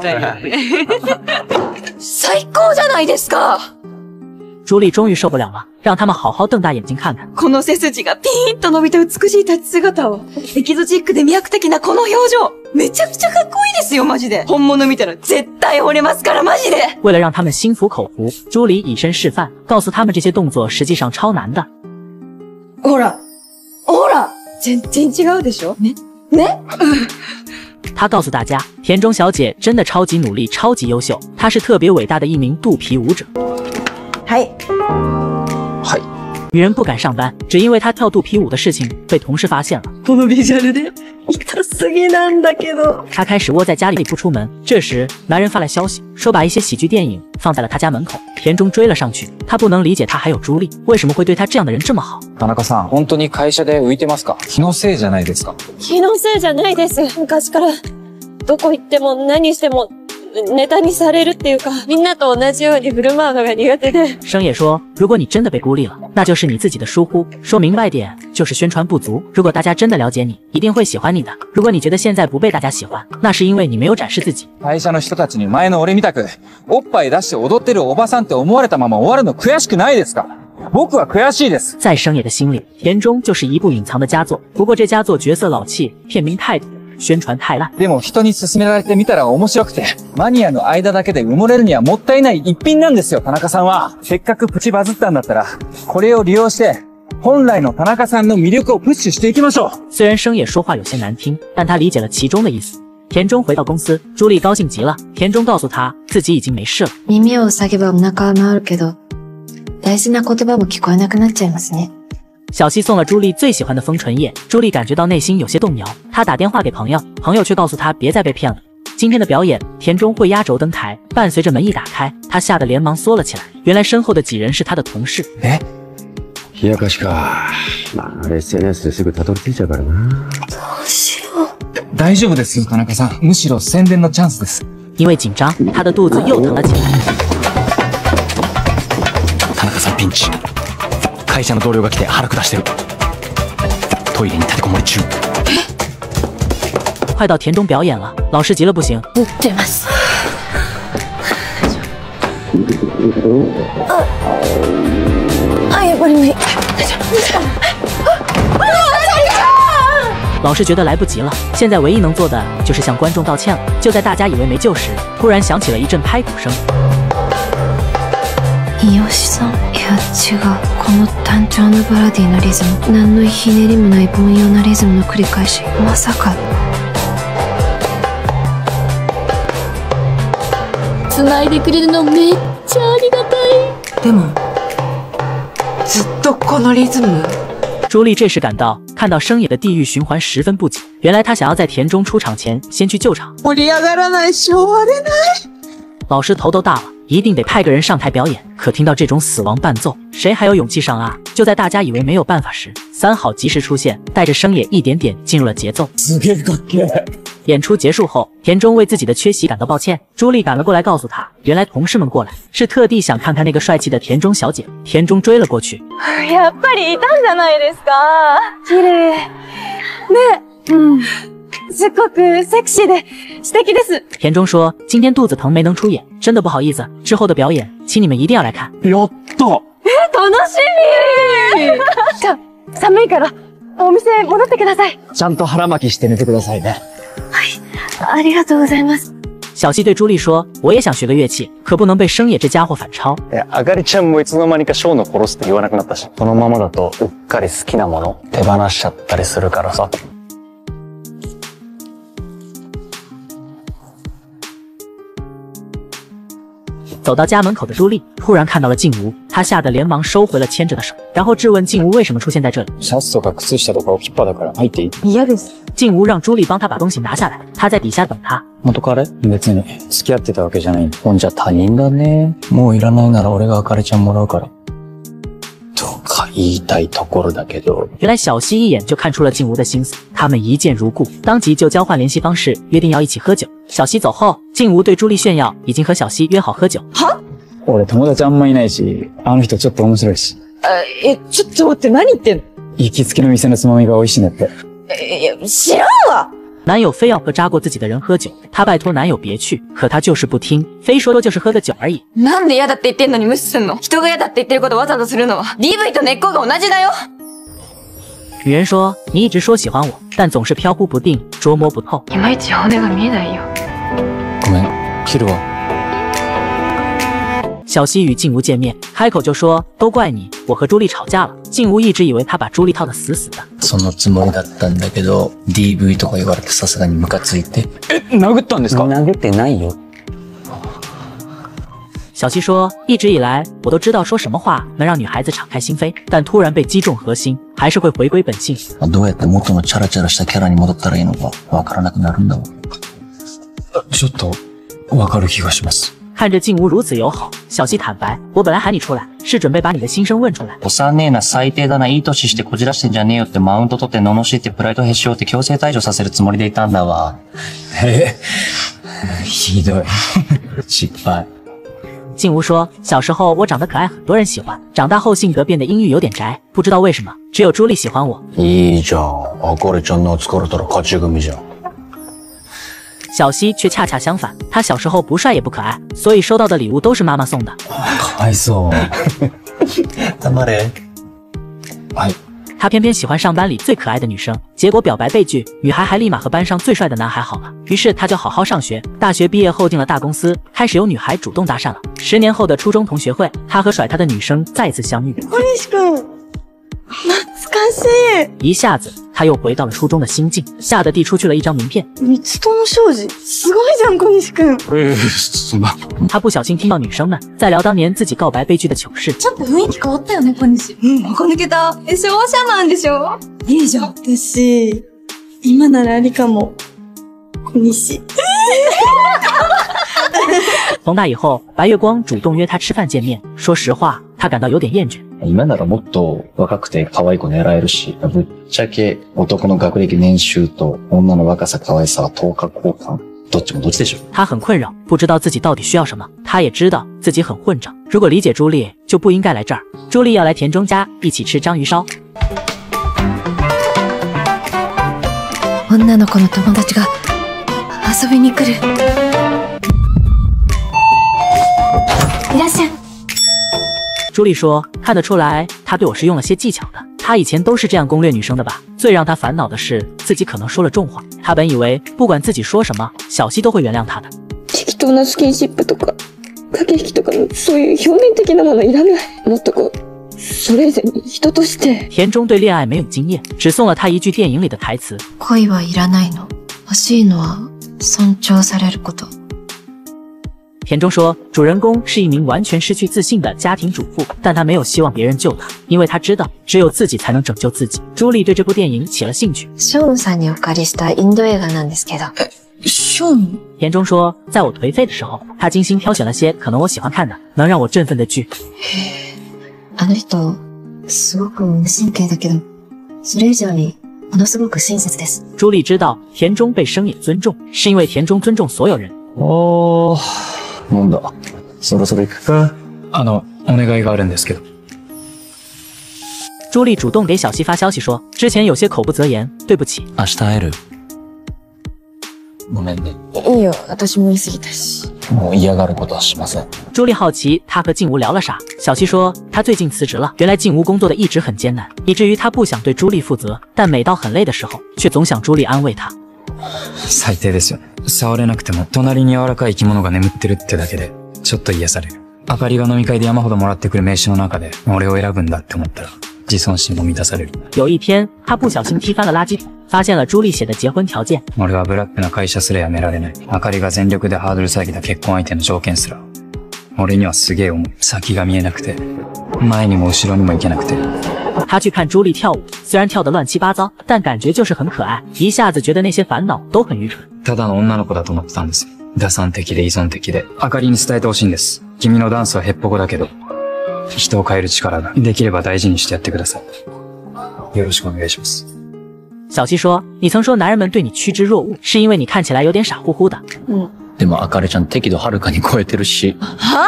最高じゃないですか。 朱莉终于受不了了，让他们好好瞪大眼睛看看。 この背筋がピーンと伸びた美しい立ち姿を、エキゾチックで魅惑的なこの表情、めちゃくちゃかっこいいですよ、マジで。本物見たら絶対惚れますから、マジで。 为了让他们心服口服，朱莉以身示范，告诉他们这些动作实际上超难的。 ほら、ほら、全然違うでしょ？ね？ね？ 他告诉大家，田中小姐真的超级努力，超级优秀，她是特别伟大的一名肚皮舞者。 はい。 はい。 女人不敢上班，只因为她跳肚皮舞的事情被同事发现了。 このビジュアルで痛すぎなんだけど。 她开始窝在家里不出门。这时，男人发来消息，说把一些喜剧电影放在了他家门口。田中追了上去，他不能理解他还有朱莉为什么会对他这样的人这么好。 田中さん、本当に会社で浮いてますか？気のせいじゃないですか？ 気のせいじゃないです。昔からどこ行っても何してもネタにされるっていうか、みんなと同じように振る舞うのが苦手で。 生野说，如果你真的被孤立了，那就是你自己的疏忽。说明白点，就是宣传不足。如果大家真的了解你，一定会喜欢你的。如果你觉得现在不被大家喜欢，那是因为你没有展示自己。 会社の人たちに前の俺みたく、おっぱい出して踊ってるおばさんって思われたまま終わるの悔しくないですか？僕は悔しいです。 在生野的心里，田中就是一部隐藏的佳作。不过这佳作角色老气，片名太土。宣传太烂。 でも人に勧められてみたら面白くて、マニアの間だけで埋もれるにはもったいない一品なんですよ、田中さんは。せっかくプチバズったんだったら、これを利用して、本来の田中さんの魅力をプッシュしていきましょう。 虽然生野说话有些难听，但他理解了其中的意思。田中回到公司，朱莉高兴极了。田中告诉他自己已经没事了。 耳を塞げばお腹は回るけど、大事な言葉も聞こえなくなっちゃいますね。 小西送了朱莉最喜欢的丰唇液，朱莉感觉到内心有些动摇。她打电话给朋友，朋友却告诉她别再被骗了。今天的表演，田中会压轴登台，伴随着门一打开，她吓得连忙缩了起来。原来身后的几人是她的同事。 え？冷やかしか。まあ エスエヌエス ですぐたどり着いちゃうからな。 どうしよう。 大丈夫ですよ、田中さん。むしろ宣伝のチャンスです。 因为緊張，她的肚子又疼了起来。 田中さんピンチ。会社の同僚が来て腹下してる。トイレに立てこもり中。 快快到田中表演了，老师急了不行。 出ます。あ、やっぱり無理。 老师觉得来不及了，现在唯一能做的就是向观众道歉了。就在大家以为没救时，突然响起了一阵拍鼓声。 三好さん、いや違う。この単調なバラディのリズム、何のひねりもない凡庸なリズムの繰り返し。まさか。繋いでくれるのめっちゃありがたい。 でも、ずっとこのリズム。 朱莉这时感到看到生野的地狱循环十分不解，原来他想要在田中出场前先去救场。 盛り上がらないし終われない。 老师头都大了，一定得派个人上台表演。可听到这种死亡伴奏，谁还有勇气上啊？就在大家以为没有办法时，三好及时出现，带着生野一点点进入了节奏。演出结束后，田中为自己的缺席感到抱歉。朱莉赶了过来，告诉他，原来同事们过来是特地想看看那个帅气的田中小姐。田中追了过去。 やっぱりいたんじゃないですか。綺麗。ね、うん。すっごくセクシーで素敵です。 田中说今天肚子疼没能出演，真的不好意思。之后的表演，请你们一定要来看。 やった。 え、楽しみ。じゃあ寒いからお店戻ってください。 ちゃんと腹巻きして寝てくださいね。 はい、ありがとうございます。 小西对朱莉说：“我也想学个乐器，可不能被生野这家伙反超。” え、あがりちゃんもいつの間にかショーの殺すって言わなくなったし、このままだとうっかり好きなもの手放しちゃったりするからさ。 走到家门口的朱莉突然看到了静吾，她吓得连忙收回了牵着的手，然后质问静吾为什么出现在这里。 シャツとか靴下とかをピッパだから入っていい？ 嫌です。 静吾让朱莉帮他把东西拿下来，他在底下等他。 元彼？別に付き合ってたわけじゃない。ほんじゃ他人だね。もういらないなら俺があかりちゃんもらうから。とか言いたいところだけど。 原来小西一眼就看出了静吾的心思，他们一见如故，当即就交换联系方式，约定要一起喝酒。小西走后，静吾对朱莉炫耀已经和小西约好喝酒。 は？ 俺友達あんまいないし、あの人ちょっと面白いし。 え、ちょっと待って何言ってんの？ 行きつけの店のつまみが美味しいんだって。 え、知らんわ。 男友非要和扎过自己的人喝酒，她拜托男友别去，可他就是不听，非说就是喝个酒而已。 なんで嫌だって言ってんのに無視すんの？人が嫌だって言ってることわざとするのは ディーブイ と根っこが同じだよ。 女人说：“你一直说喜欢我，但总是飘忽不定，捉摸不透。” いまいち骨が見えないよ。 ごめん、切るわ。 小西与静吾见面，开口就说：“都怪你，我和朱莉吵架了。”静吾一直以为他把朱莉套得死死的。 そのつもりだったんだけど、ディーブイ とか言われてさすがにムカついて。 え、殴ったんですか？ 殴ってないよ。 小西说：“一直以来我都知道说什么话能让女孩子敞开心扉，但突然被击中核心，还是会回归本性。” どうやって元のチャラチャラしたキャラに戻ったらいいのかわからなくなるんだわ。 ちょっとわかる気がします。 看着静吾如此友好，小西坦白：“我本来喊你出来，是准备把你的心声问出来。” 幼ねえな最低だないい年してこじらしてんじゃねえよってマウント取って罵ってプライドへし折って強制退場させるつもりでいたんだわ。 え、ひどい。失敗。 静吾说：“小时候我长得可爱，很多人喜欢。长大后性格变得阴郁，有点宅，不知道为什么，只有朱莉喜欢我。” いいじゃん。あかりちゃんの疲れたら勝ち組じゃん。 小西却恰恰相反，他小时候不帅也不可爱，所以收到的礼物都是妈妈送的。 かわいそう。 黙れ。 はい。 他偏偏喜欢上班里最可爱的女生，结果表白被拒，女孩还立马和班上最帅的男孩好了。于是他就好好上学，大学毕业后进了大公司，开始有女孩主动搭讪了。十年后的初中同学会，他和甩他的女生再次相遇。 小西君，懐かしい。 一下子他又回到了初中的心境，吓得递出去了一张名片。 三友商事，すごいじゃん小西君。 え、そんな。 他不小心听到女生们在聊当年自己告白被拒的糗事。 ちょっと雰囲気変わったよね小西。うん、垢抜けた。え、商社マンでしょ。いいじゃん。私今ならありかも。小西。 从那以后，白月光主动约他吃饭见面。说实話，他感到有点厭倦。 今ならもっと若くて可愛い子狙えるし、ぶっちゃけ男の学歴年収と女の若さ可愛さは等価交換。どっちもどっちでしょ。 他很困扰，不知道自己到底需要什么。他也知道自己很混账，如果理解朱莉，就不应该来这儿。朱莉要来田中家一起吃章鱼烧。 女の子の友達が遊びに来る。いらっしゃい。 朱莉说，看得出来，他对我是用了些技巧的。他以前都是这样攻略女生的吧？最让他烦恼的是，自己可能说了重话。他本以为不管自己说什么，小西都会原谅他的。 適当なスキンシップとか駆け引きとかのそういう表面的なものいらない。もっとこうそれ以前に人として。 田中对恋爱没有经验，只送了他一句电影里的台词： 恋はいらないの。欲しいのは尊重されること。 田中说，主人公是一名完全失去自信的家庭主妇，但他没有希望别人救他，因为他知道只有自己才能拯救自己。朱莉对这部电影起了兴趣。 ショーンさんにお借りしたインド映画なんですけど。 ショーン？ 田中说，在我颓废的时候，他精心挑选了些可能我喜欢看的、能让我振奋的剧。 あの人、すごく無神経だけど、それ以上にものすごく親切です。 朱莉知道田中被生野尊重，是因为田中尊重所有人。 おー。なんだ。そろそろ行くか。あの、お願いがあるんですけど。 朱莉主动给小西发消息说，之前有些口不择言，对不起。 明日会える。ごめんね。 いいよ、私も言い過ぎたし。 もう嫌がることはしません。 朱莉好奇他和静茹聊了啥，小西说他最近辞职了。原来静茹工作的一直很艰难，以至于他不想对朱莉负责，但每到很累的时候，却总想朱莉安慰他。 最低ですよね。触れなくても隣に柔らかい生き物が眠ってるってだけでちょっと癒される。あかりが飲み会で山ほどもらってくる名刺の中で俺を選ぶんだって思ったら自尊心も満たされる。 有一天他不小心踢翻了垃圾桶，发现了朱莉写的结婚条件。 俺はブラックな会社すら辞められない。あかりが全力でハードル下げた結婚相手の条件すら俺にはすげえ重い。先が見えなくて前にも後ろにも行けなくて。 他去看朱莉跳舞，虽然跳得乱七八糟，但感觉就是很可爱，一下子觉得那些烦恼都很愚蠢。 ただの女の子だと思ってたんですよ。打算的で依存的で。あかりに伝えてほしいんです。君のダンスはへっぽこだけど、人を変える力が、できれば大事にしてやってください。よろしくお願いします。 小西说，你曾说男人们对你趋之若鹜，是因为你看起来有点傻乎乎的。 嗯。 でもあかりちゃん適度はるかに超えてるし。 は？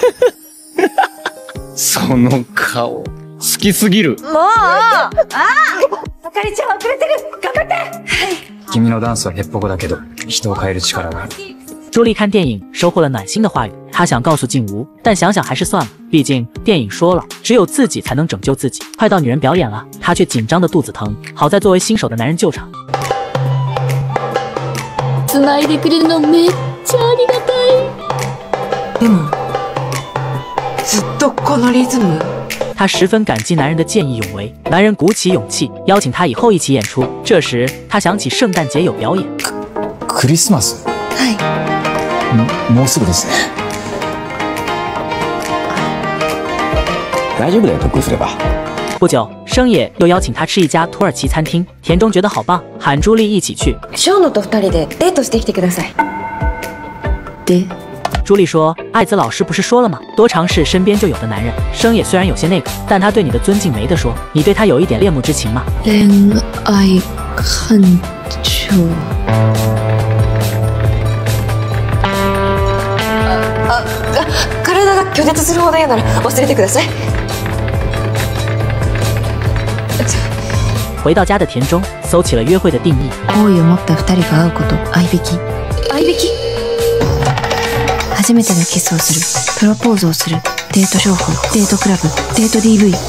その顔。好きすぎる。 もうあああかりちゃん遅れてる頑張って。 君のダンスはへっぽこだけど人を変える力がある。 朱莉看电影收获了暖心的话语，她想告诉静茹，但想想还是算了，毕竟电影说了，只有自己才能拯救自己。快到女人表演了，她却紧张的肚子疼，好在作为新手的男人救场。 繋いでくれるのめっちゃありがたい。でもずっとこのリズム。 他十分感激男人的见义勇为，男人鼓起勇气邀请他以后一起演出。这时他想起圣诞节有表演。 クリスマス？ はい。 もうすぐですね。 大丈夫だよ、得すれば。 不久，生野又邀请他吃一家土耳其餐厅，田中觉得好棒，喊朱莉一起去。 ショーノと二人でデートしてきてください。で。 朱莉说：“艾子老师不是说了吗？多尝试身边就有的男人。”生野虽然有些那个，但他对你的尊敬没得说。你对他有一点恋慕之情吗？ 恋愛感情。 あ、あ、体が拒絶するほど嫌なら忘れてください。 回到家的田中搜起了约会的定义。 好意を持った二人が会うこと、愛べき。 愛べき。 初めてのキスをする、プロポーズをする、デート商法、デートクラブ、デート ディーブイ。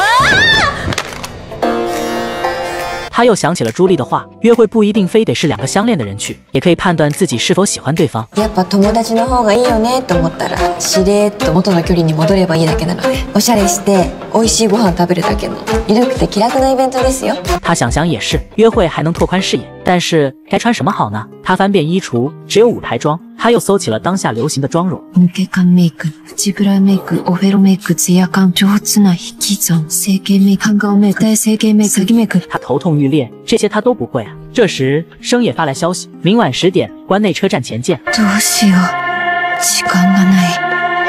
他又想起了朱莉的话，约会不一定非得是两个相恋的人去，也可以判断自己是否喜欢对方。 やっぱ友達の方がいいよねと思ったら、しれーっと元の距離に戻ればいいだけなので、おしゃれして美味しいご飯食べるだけのゆるくて気楽なイベントですよ。 他想想也是，约会还能拓宽视野，但是该穿什么好呢？他翻遍衣橱，只有舞台装。他又搜起了当下流行的妆容。 抜け感メイク、プチブラメイク、オフェロメイク、ツヤ感、上手な引き算、整形メイク、半顔メイク、大整形メイク、詐欺メイク。 他头痛欲裂，这些他都不会啊。这时，生野发来消息，明晚十点，关内车站前见。 どうしよう、時間がない。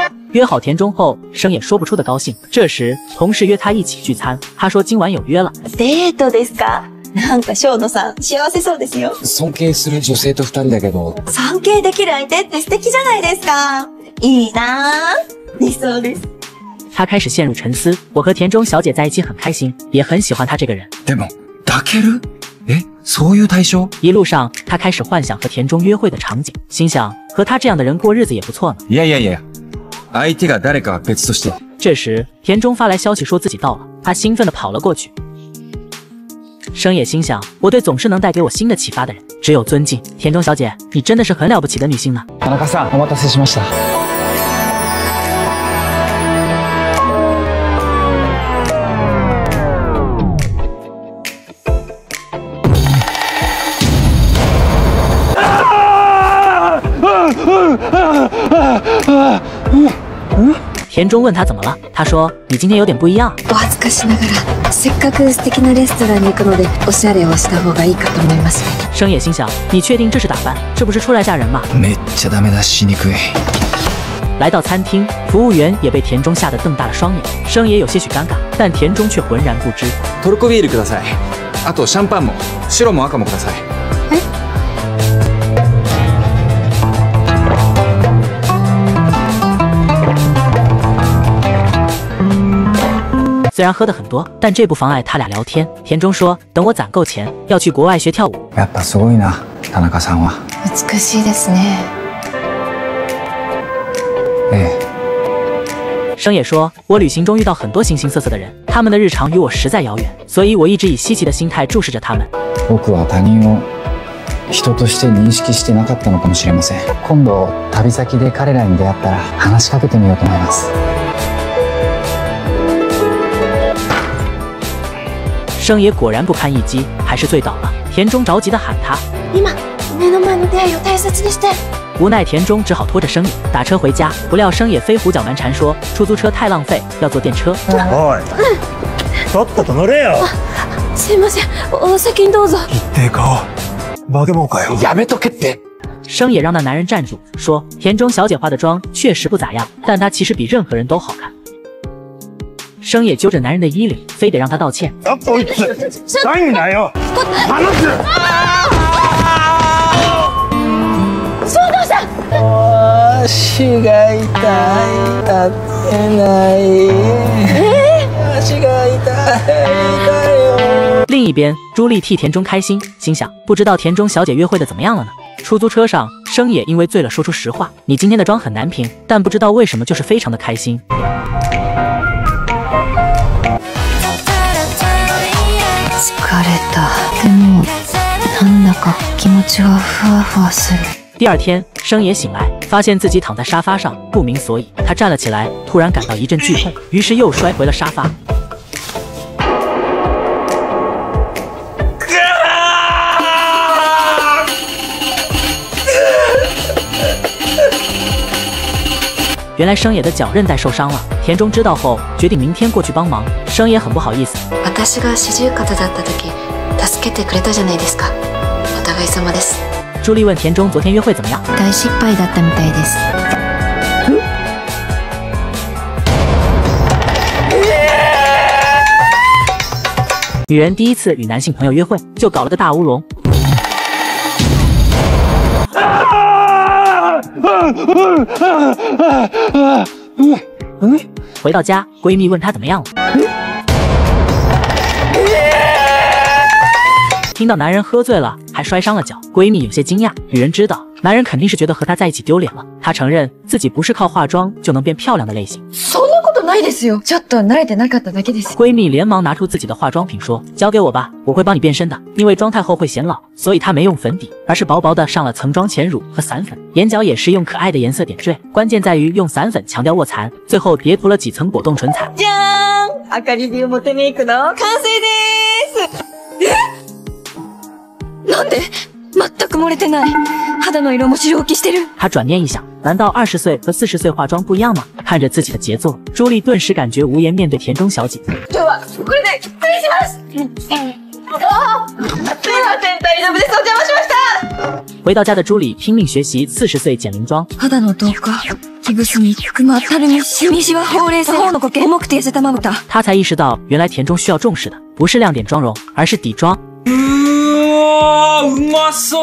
约好田中后，生野说不出的高兴。这时，同事约他一起聚餐，他说今晚有约了。 デートですか？なんかショーノさん幸せそうですよ。 尊敬する女性と二人だけど。 尊敬できる相手って素敵じゃないですか。いいなぁ。理想です。 他开始陷入沉思。我和田中小姐在一起很开心，也很喜欢他这个人。 でも抱ける？ え、そういう対象？ 一路上，他开始幻想和田中约会的场景，心想和他这样的人过日子也不错呢。 いやいやいや、相手が誰かは別として。 这时，田中发来消息说自己到了，他兴奋地跑了过去。生野心想，我对总是能带给我新的启发的人只有尊敬。田中小姐，你真的是很了不起的女性呢。 田中さん、お待たせしました。 田中问他怎么了，他说：“你今天有点不一样。” お恥ずかしながら、せっかく素敵なレストランに行くので、おしゃれをした方がいいかと思いまして。 生野心想：你确定这是打扮？这不是出来嫁人吗？ めっちゃダメだしにくい。 来到餐厅，服务员也被田中吓得瞪大了双眼。生野有些许尴尬，但田中却浑然不知。 トルコビールください。あとシャンパンも、白も赤もください。 え？ 虽然喝得很多，但这不妨碍他俩聊天。田中说：“等我攒够钱，要去国外学跳舞。” やっぱすごいな、田中さんは。 美しいですね。 ええ。 生野说：“我旅行中遇到很多形形色色的人，他们的日常与我实在遥远，所以我一直以稀奇的心态注视着他们。” 僕は他人を人として認識してなかったのかもしれません。今度旅先で彼らに出会ったら話しかけてみようと思います。 生野果然不堪一击，还是醉倒了。田中着急地喊他：“ 今目の前の出会いを大切にして。” 无奈田中只好拖着生野打车回家。不料生野飞胡搅蛮缠说出租车太浪费，要坐电车。 おい、とっとと乗れよ。 すいません、お先にどうぞ。 一定顔、化け物かよ。 やめとけって。 生野让那男人站住，说田中小姐化的妆确实不咋样，但她其实比任何人都好看。生野揪着男人的衣领，非得让他道歉。 あ、こいつ、何だよ。離す。 衝動者。 足が痛い、立てない。 えー、足が痛い、痛いよ。 另一边，朱莉替田中开心，心想不知道田中小姐约会的怎么样了呢？出租车上，生野因为醉了说出实话：“你今天的妆很难评，但不知道为什么就是非常的开心。” 疲れた。でもなんだか気持ちがふわふわする。 第二天，生野醒来，发现自己躺在沙发上，不明所以。他站了起来，突然感到一阵剧痛，于是又摔回了沙发。原来生野的脚韧带受伤了，田中知道后决定明天过去帮忙。生野很不好意思。 私が四十肩だった時、助けてくれたじゃないですか。お互い様です。 朱莉问田中昨天约会怎么样？ 大失敗だったみたいです。 女人第一次与男性朋友约会，就搞了个大乌龙。回到家，闺蜜问她怎么样了。听到男人喝醉了还摔伤了脚，闺蜜有些惊讶。女人知道男人肯定是觉得和她在一起丢脸了，她承认自己不是靠化妆就能变漂亮的类型。 そんなことないですよ。ちょっと慣れてなかっただけです。 闺蜜连忙拿出自己的化妆品说：“交给我吧，我会帮你变身的。”因为妆太厚会显老，所以她没用粉底，而是薄薄的上了层妆前乳和散粉，眼角也是用可爱的颜色点缀。关键在于用散粉强调卧蚕，最后叠涂了几层果冻唇彩。 じゃーん、アカリビウモテメイクの完成でーす。え？なんで？全く漏れてない。肌の色も白浮きしてる。 他转念一想，难道二十岁和四十岁化妆不一样吗？看着自己的杰作，朱莉顿时感觉无颜面对田中小姐。 今日はこれで失礼します。あー、すいません、大丈夫です。お邪魔しました。 回到家的朱莉拼命学习四十岁减龄妆。 肌の透過、木くすみ、クマ、たるみ、シミシワ、ほうれい線、頬の苔、重くて痩せたまぶた。 她才意识到，原来田中需要重视的不是亮点妆容，而是底妆。 うまそう。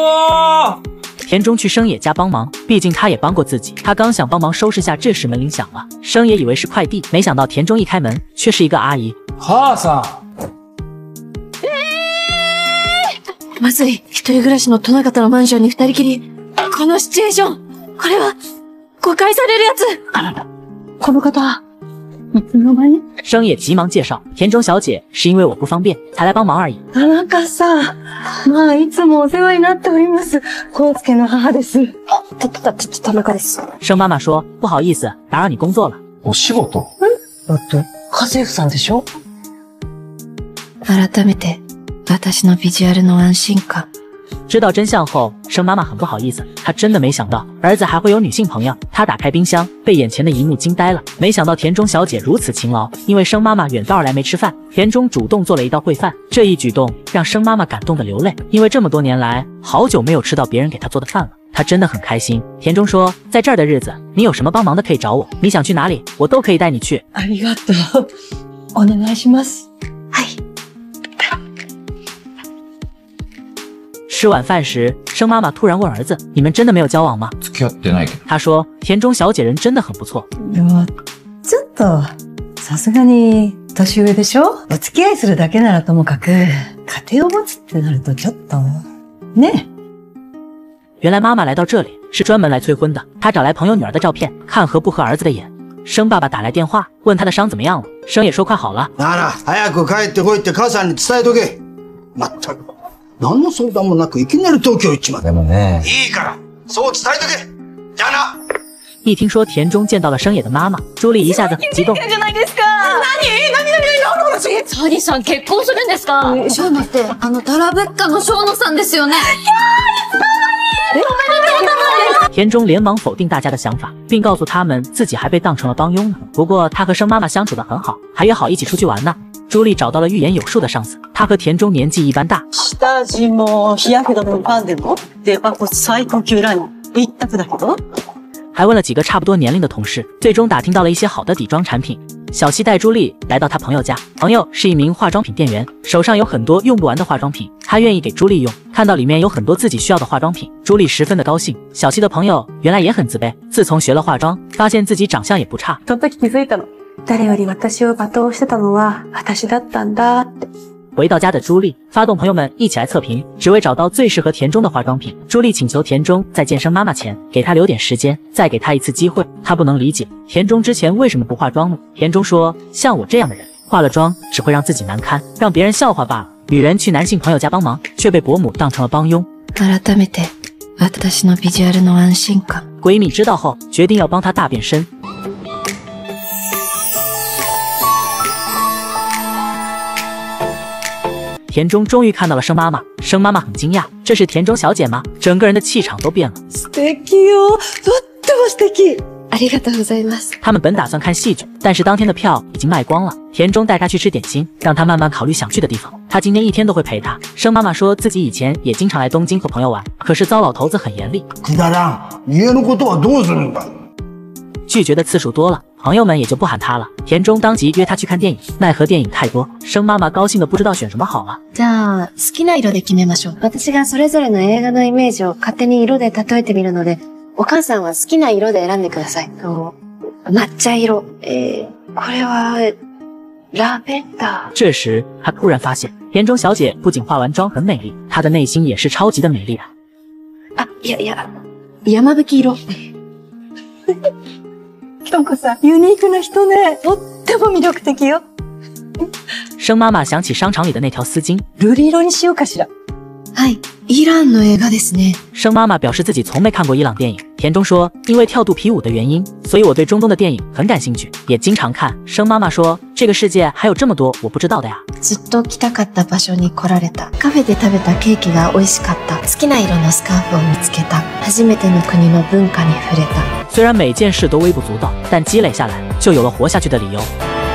田中去生野家帮忙，毕竟他也帮过自己。他刚想帮忙收拾下，这时门铃响了。生野以为是快递，没想到田中一开门，却是一个阿姨。 母さん。 えー、 まずい。一人暮らしの殿方のマンションに二人きり。このシチュエーション。これは、誤解されるやつ。 あらら、この方、いつの間に？ 生也急忙介绍，田中小姐是因为我不方便才来帮忙而已。 田中さん、まあいつもお世話になっております。康介の母です。あ、たたたた田中です。 生妈妈说不好意思，打扰你工作了。 お仕事？ だって家政婦さんでしょ？ 改めて、私のビジュアルの安心感。 知道真相后，生妈妈很不好意思，她真的没想到儿子还会有女性朋友。她打开冰箱，被眼前的一幕惊呆了。没想到田中小姐如此勤劳，因为生妈妈远道而来没吃饭，田中主动做了一道烩饭。这一举动让生妈妈感动的流泪，因为这么多年来，好久没有吃到别人给她做的饭了。她真的很开心。田中说，在这儿的日子，你有什么帮忙的可以找我，你想去哪里，我都可以带你去。 ありがとう。お願いします。 はい。 吃晚饭时，生妈妈突然问儿子：“你们真的没有交往吗？” 付き合ってないけど。 他说：“田中小姐人真的很不错。” でも、ちょっと、さすがに年上でしょ？お付き合いするだけならともかく、家庭を持つってなるとちょっと、ね。 原来妈妈来到这里是专门来催婚的。她找来朋友女儿的照片，看合不合儿子的眼。生爸爸打来电话，问他的伤怎么样了。生也说快好了。 なら、早く帰ってこいって母さんに伝えとけ。まったく。何の相談もなくいきなり東京行っちまった。 でもね。 いいから、そう伝えとけ。じゃあな。 一听说田中见到了生野的妈妈，朱莉一下子很激動。 じゃないですか。何？何？何？何の話？サリさん結婚するんですか？ちょっと待って、あのタラブッカの生野さんですよね。 田中连忙否定大家的想法，并告诉他们自己还被当成了帮佣呢。不过他和生妈妈相处得很好，还约好一起出去玩呢。朱莉找到了预言有术的上司，他和田中年纪一般大。 下地も日焼け止めのパンでもデパコス最高級ライン一択だけど。 还问了几个差不多年龄的同事，最终打听到了一些好的底妆产品。小西带朱莉来到他朋友家，朋友是一名化妆品店员，手上有很多用不完的化妆品，他愿意给朱莉用。看到里面有很多自己需要的化妆品，朱莉十分的高兴。小西的朋友原来也很自卑，自从学了化妆，发现自己长相也不差。 その時気づいたの。誰より私を罵倒してたのは私だったんだって。 回到家的朱莉发动朋友们一起来测评，只为找到最适合田中的化妆品。朱莉请求田中在健身妈妈前给她留点时间，再给她一次机会。她不能理解田中之前为什么不化妆呢？田中说，像我这样的人，化了妆只会让自己难堪，让别人笑话罢了。女人去男性朋友家帮忙，却被伯母当成了帮佣。 改めて、私のビジュアルの安心感。 闺蜜知道后，决定要帮她大变身。田中终于看到了生妈妈，生妈妈很惊讶，这是田中小姐吗？整个人的气场都变了。 素敵よ、とっても素敵。 ありがとうございます。 他们本打算看戏剧，但是当天的票已经卖光了。田中带她去吃点心，让她慢慢考虑想去的地方。他今天一天都会陪她。生妈妈说自己以前也经常来东京和朋友玩，可是遭老头子很严厉。 くだらん。家のことはどうするんだ？ 拒绝的次数多了，朋友们也就不喊他了。田中当即约他去看电影，奈何电影太多，生妈妈高興的不知道選什麼好了。 じゃあ、好きな色で決めましょう。私がそれぞれの映画のイメージを勝手に色で例えてみるので、お母さんは好きな色で選んでください。抹茶色。えー、これは、ラベンダー。 这时，他突然发现，田中小姐不仅化完妆很美丽，她的内心也是超级的美丽啊！ あ、いやいや、山吹色。 京子さん、ユニークな人ね。とっても魅力的よ。 生妈妈想起商场里的那条丝巾， 瑠璃色にしようかしら。 はい、イランの映画ですね。 生妈妈表示自己从没看过伊朗电影。田中说，因为跳肚皮舞的原因，所以我对中东的电影很感兴趣，也经常看。生妈妈说，这个世界还有这么多我不知道的呀。 ずっと来たかった場所に来られた。カフェで食べたケーキが美味しかった。好きな色のスカーフを見つけた。初めての国の文化に触れた。 虽然每件事都微不足道，但积累下来就有了活下去的理由。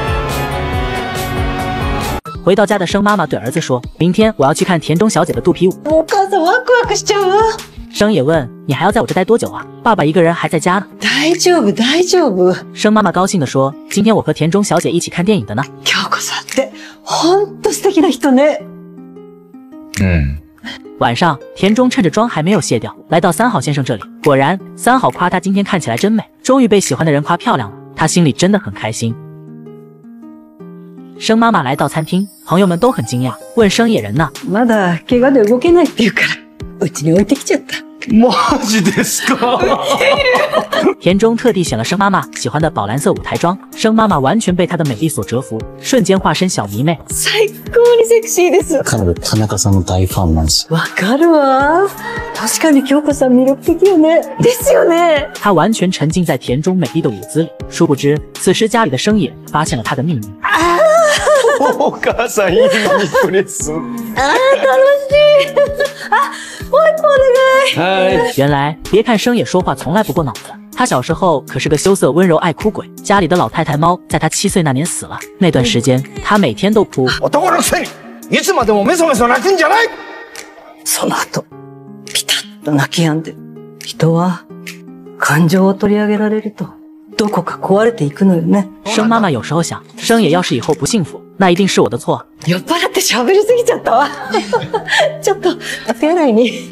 回到家的生妈妈对儿子说，明天我要去看田中小姐的肚皮舞。 お母さんワクワクしちゃうわ。 生也问，你还要在我这待多久啊？爸爸一个人还在家呢。 大丈夫大丈夫。 生妈妈高兴地说，今天我和田中小姐一起看电影的呢。 京子さんってほんと素敵な人ね。 嗯。 晚上，田中趁着妆还没有卸掉，来到三好先生这里。果然，三好夸他今天看起来真美，终于被喜欢的人夸漂亮了。他心里真的很开心。 生妈妈来到餐厅，朋友们都很惊讶，问生野人呢？ まだ怪我で動けないって言うから、うちに置いてきちゃった。 マジですか？ 田中特地选了生妈妈喜欢的宝蓝色舞台装，生妈妈完全被她的美丽所折服，瞬间化身小迷妹。 最高にセクシーです。 彼女田中さんの大ファンなんですよ。 わかるわ。確かに京子さん魅力的よね。ですよね。 她完全沉浸在田中美丽的舞姿里，殊不知此时家里的生野发现了她的秘密。 お母さんいい肉です。 あー楽しい。あ、もう一個お願い。 原来，别看生野说话从来不过脑子，他小时候可是个羞涩温柔爱哭鬼。家里的老太太猫在他七岁那年死了，那段时间他每天都哭。 男のくせにいつまでもメソメソ泣くんじゃない。 その後、ピタッと泣き止んで、人は感情を取り上げられるとどこか壊れていくのよね。 生妈妈有时候想，生野要是以后不幸福，那一定是我的错。 酔っ払って喋りすぎちゃったわ。ちょっとお手洗いに。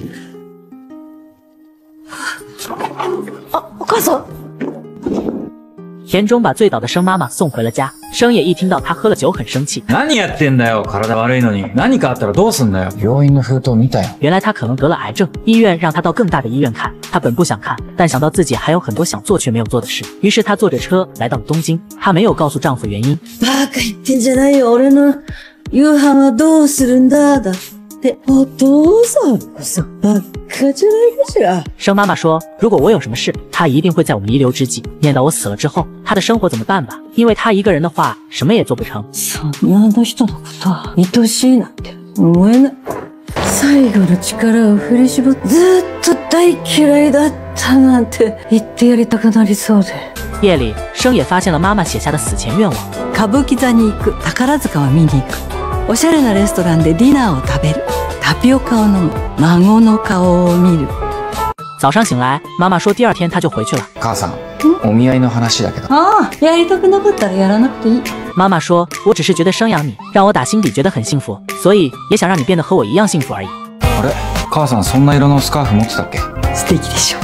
あ、お母さん。 田中把醉倒的生妈妈送回了家。生野一听到他喝了酒，很生气。 何やってんだよ、体悪いのに。何かあったらどうすんだよ。 病院の封筒見たよ。 原来他可能得了癌症，医院让他到更大的医院看。他本不想看，但想到自己还有很多想做却没有做的事，于是他坐着车来到了东京。她没有告诉丈夫原因。 バカ言ってんじゃないよ、俺の夕飯はどうするんだだ。で、お父さんこそバカじゃないかしら。 生妈妈说，如果我有什么事，她一定会在我弥留之际念到我死了之后，她的生活怎么办吧？因为她一个人的话，什么也做不成。 そんなあの人のことは愛しいなんて思えない。最後の力を振り絞ってずっと大嫌いだったなんて言ってやりたくなりそうで。 夜里，生也发现了妈妈写下的死前愿望。 歌舞伎座に行く、宝塚を見に行く。おしゃれなレストランでディナーを食べる。タピオカを飲む。孫の顔を見る。 早上醒来，妈妈说第二天她就回去了。 母さん、お見合いの話だけど。 ああ、やりたくなかったらやらなくていい。 妈妈说，我只是觉得生养你，让我打心底觉得很幸福，所以也想让你变得和我一样幸福而已。 あれ、母さんそんな色のスカーフ持ってたっけ？ 素敵でしょ。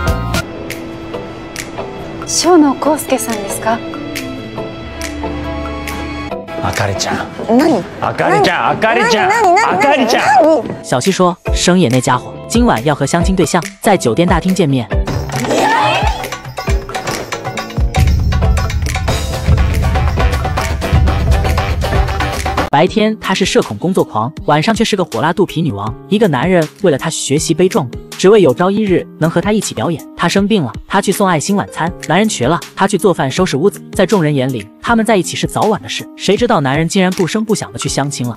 小野康介さんですか？ あかりちゃん。 何？ あかりちゃん、あかりちゃん、 何何あかりちゃん。 小西说，生野那家伙今晚要和相亲对象在酒店大厅见面。白天她是社恐工作狂，晚上却是个火辣肚皮女王。一个男人为了她学习悲壮，只为有朝一日能和她一起表演。她生病了，他去送爱心晚餐；男人瘸了，他去做饭收拾屋子。在众人眼里，他们在一起是早晚的事。谁知道男人竟然不声不响的去相亲了。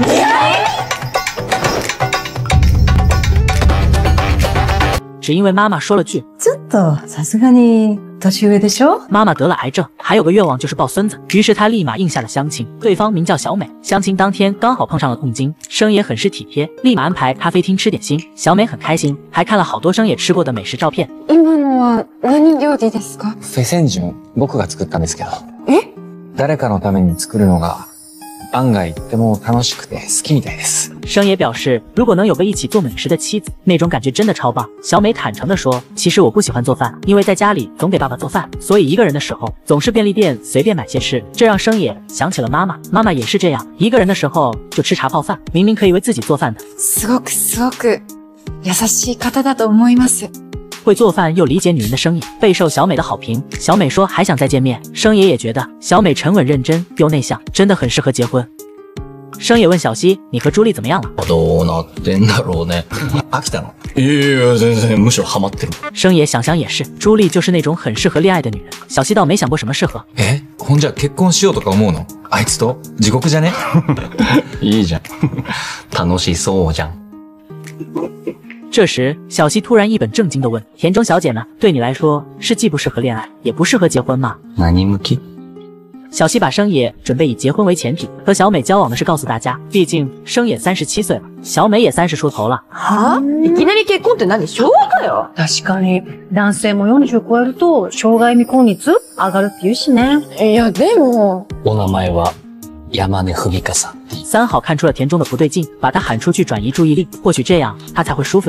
只因为妈妈说了句：“ ちょっとさすがに年上でしょ？” 妈妈得了癌症，还有个愿望就是抱孙子。于是她立马应下了相亲，对方名叫小美。相亲当天刚好碰上了痛经，生也很是体贴，立马安排咖啡厅吃点心。小美很开心，还看了好多生也吃过的美食照片。 今のは何料理ですか？ フェセンジュン、僕が作ったんですけど。 え？ 誰かのために作るのが案外とても楽しくて好きみたいです。 生也表示，如果能有个一起做美食的妻子，那种感觉真的超棒。小美坦诚地说，其实我不喜欢做饭，因为在家里总给爸爸做饭，所以一个人的时候总是便利店随便买些吃，这让生也想起了妈妈。妈妈也是这样，一个人的时候就吃茶泡饭，明明可以为自己做饭的。 すごくすごく優しい方だと思います。 会做饭又理解女人的生野，备受小美的好评。小美说还想再见面，生野也觉得小美沉稳認真又内向，真的很适合结婚。生野问小西：“你和朱莉怎么样了？” どうなってんだろうね。飽きたの？いやいや、全然むしろハマってる。 生野想想也是，朱莉就是那种很适合恋愛的女人。小西倒没想过什么适合。 え、ほんじゃ結婚しようとか思うの？あいつと？地獄じゃね？ いいじゃん。楽しそうじゃん。 这时，小西突然一本正经地问：“田中小姐呢？对你来说是既不适合恋爱，也不适合结婚吗？” 何向き？ 小西把生野准备以结婚为前提，和小美交往的是告诉大家，毕竟生野三十七岁了，小美也三十出头了。 はぁ？いきなり結婚って何？昭和かよ。 確かに男性もよんじゅう超えると生涯未婚率上がるって言うしね。 いやでも。 お名前は山根文香さん。 三好看出了田中的不对劲，把他喊出去转移注意力，或许这样他才会舒服点。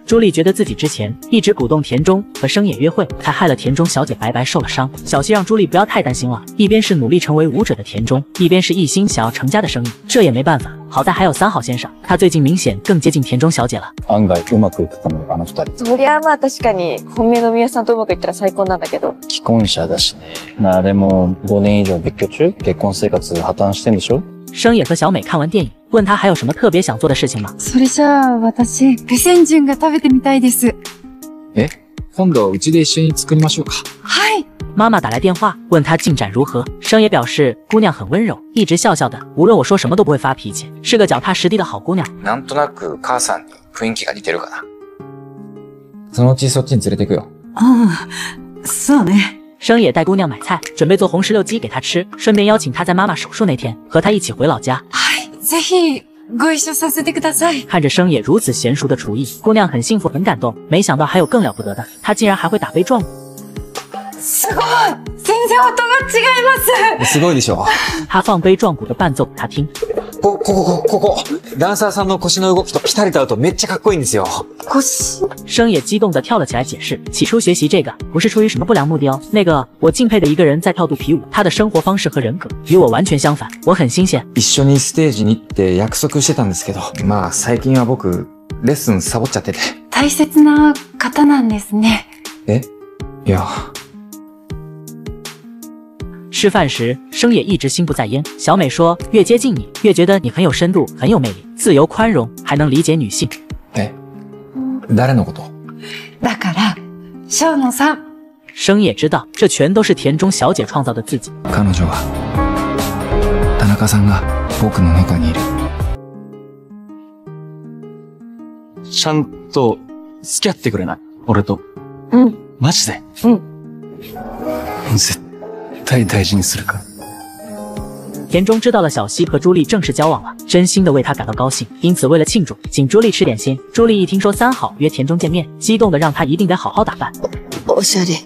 朱莉觉得自己之前一直鼓动田中和生野约会，才害了田中小姐白白受了伤。小希让朱莉不要太担心了，一边是努力成为舞者的田中，一边是一心想要成家的生野，这也没办法。好在还有三好先生，他最近明显更接近田中小姐了。 案外うまくいくかもあの二人。 そりゃまあ確かに本命の宮さんとうまくいったら最高なんだけど。 既婚者だしね。まあでもごねん以上別居中、結婚生活破綻してんでしょ。 生野和小美看完电影，问他还有什么特别想做的事情吗？ それじゃあ私ペセンジュンが食べてみたいです。 え、今度うちで一緒に作りましょうか。 はい。 妈妈打来电话，问她进展如何。生野表示姑娘很温柔，一直笑笑的，无论我说什么都不会发脾气，是个脚踏实地的好姑娘。 なんとなく母さんに雰囲気が似てるかな。そのうちそっちに連れてくよ。 ああ、そうね。 生野带姑娘买菜，准备做红石榴鸡给她吃，顺便邀请她在妈妈手术那天和她一起回老家。 ぜひご一緒させてください。 看着生野如此娴熟的厨艺，姑娘很幸福很感动。没想到还有更了不得的，她竟然还会打杯壮鼓。 すごい、全然音が違います。 すごいでしょ。 她放杯壮鼓的伴奏给她听。 こ、ここ、ここ、ダンサーさんの腰の動きとピタリと合うとめっちゃかっこいいんですよ。 腰。 生野激動地跳了起来，解释起初学习这个不是出于什么不良目的哦。那个我敬佩的一个人在跳肚皮舞，他的生活方式和人格与我完全相反，我很新鲜。 一緒にステージに行って約束してたんですけど、まあ最近は僕レッスンサボっちゃってて。 大切な方なんですね。 え？いや。 吃饭时，生野一直心不在焉。小美说：“越接近你，越觉得你很有深度，很有魅力，自由宽容，还能理解女性。” え、誰のこと？ だから生野さん。 生野知道，这全都是田中小姐創造的自己。 彼女は田中さんが僕の中にいる。 ちゃんと付き合ってくれない？俺と。 うん。 マジで？ うん。 絶対大事にするから。 田中知道了小希和朱莉正式交往了，真心的为她感到高兴，因此为了庆祝，请朱莉吃点心。朱莉一听说三好约田中见面，激动的让她一定得好好打扮。 おしゃれ。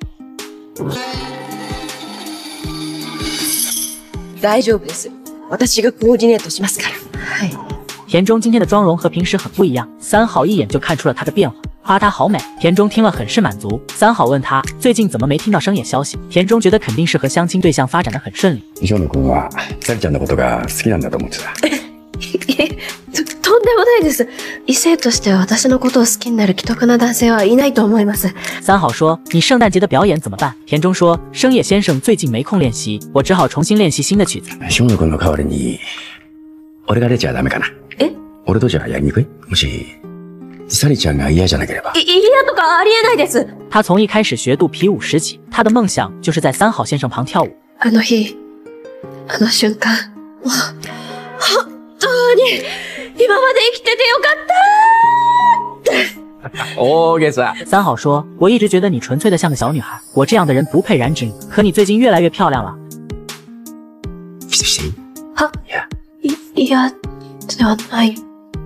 大丈夫です。私がコーディネートしますから。はい。 田中今天的妆容和平时很不一样，三好一眼就看出了她的变化。夸她好美，田中听了很是満足。三好问他最近怎么没听到生野消息，田中觉得肯定是和相親对象发展的很顺利。 生野君はサリちゃんのことが好きなんだと思ってた。 と、とんでもないです。異性として私のことを好きになる既得な男性はいないと思います。 三好说：“你圣诞节的表演怎么办？”田中说：“生野先生最近没空练习，我只好重新练习新的曲子。” 生野君の代わりに俺が出ちゃダメかな。 え？ 俺とじゃやりにくい？もしサリちゃんが嫌じゃなければ。 い、嫌とかありえないです。 他从一开始学肚皮舞时起，他的梦想就是在三好先生旁跳舞。 あの日、あの瞬間、もう本当に今まで生きててよかった。 大げさ。 三好说：“我一直觉得你纯粹的像个小女孩，我这样的人不配染指你。可你最近越来越漂亮了。” キスしていい？ は？ いや。 い、嫌ではない。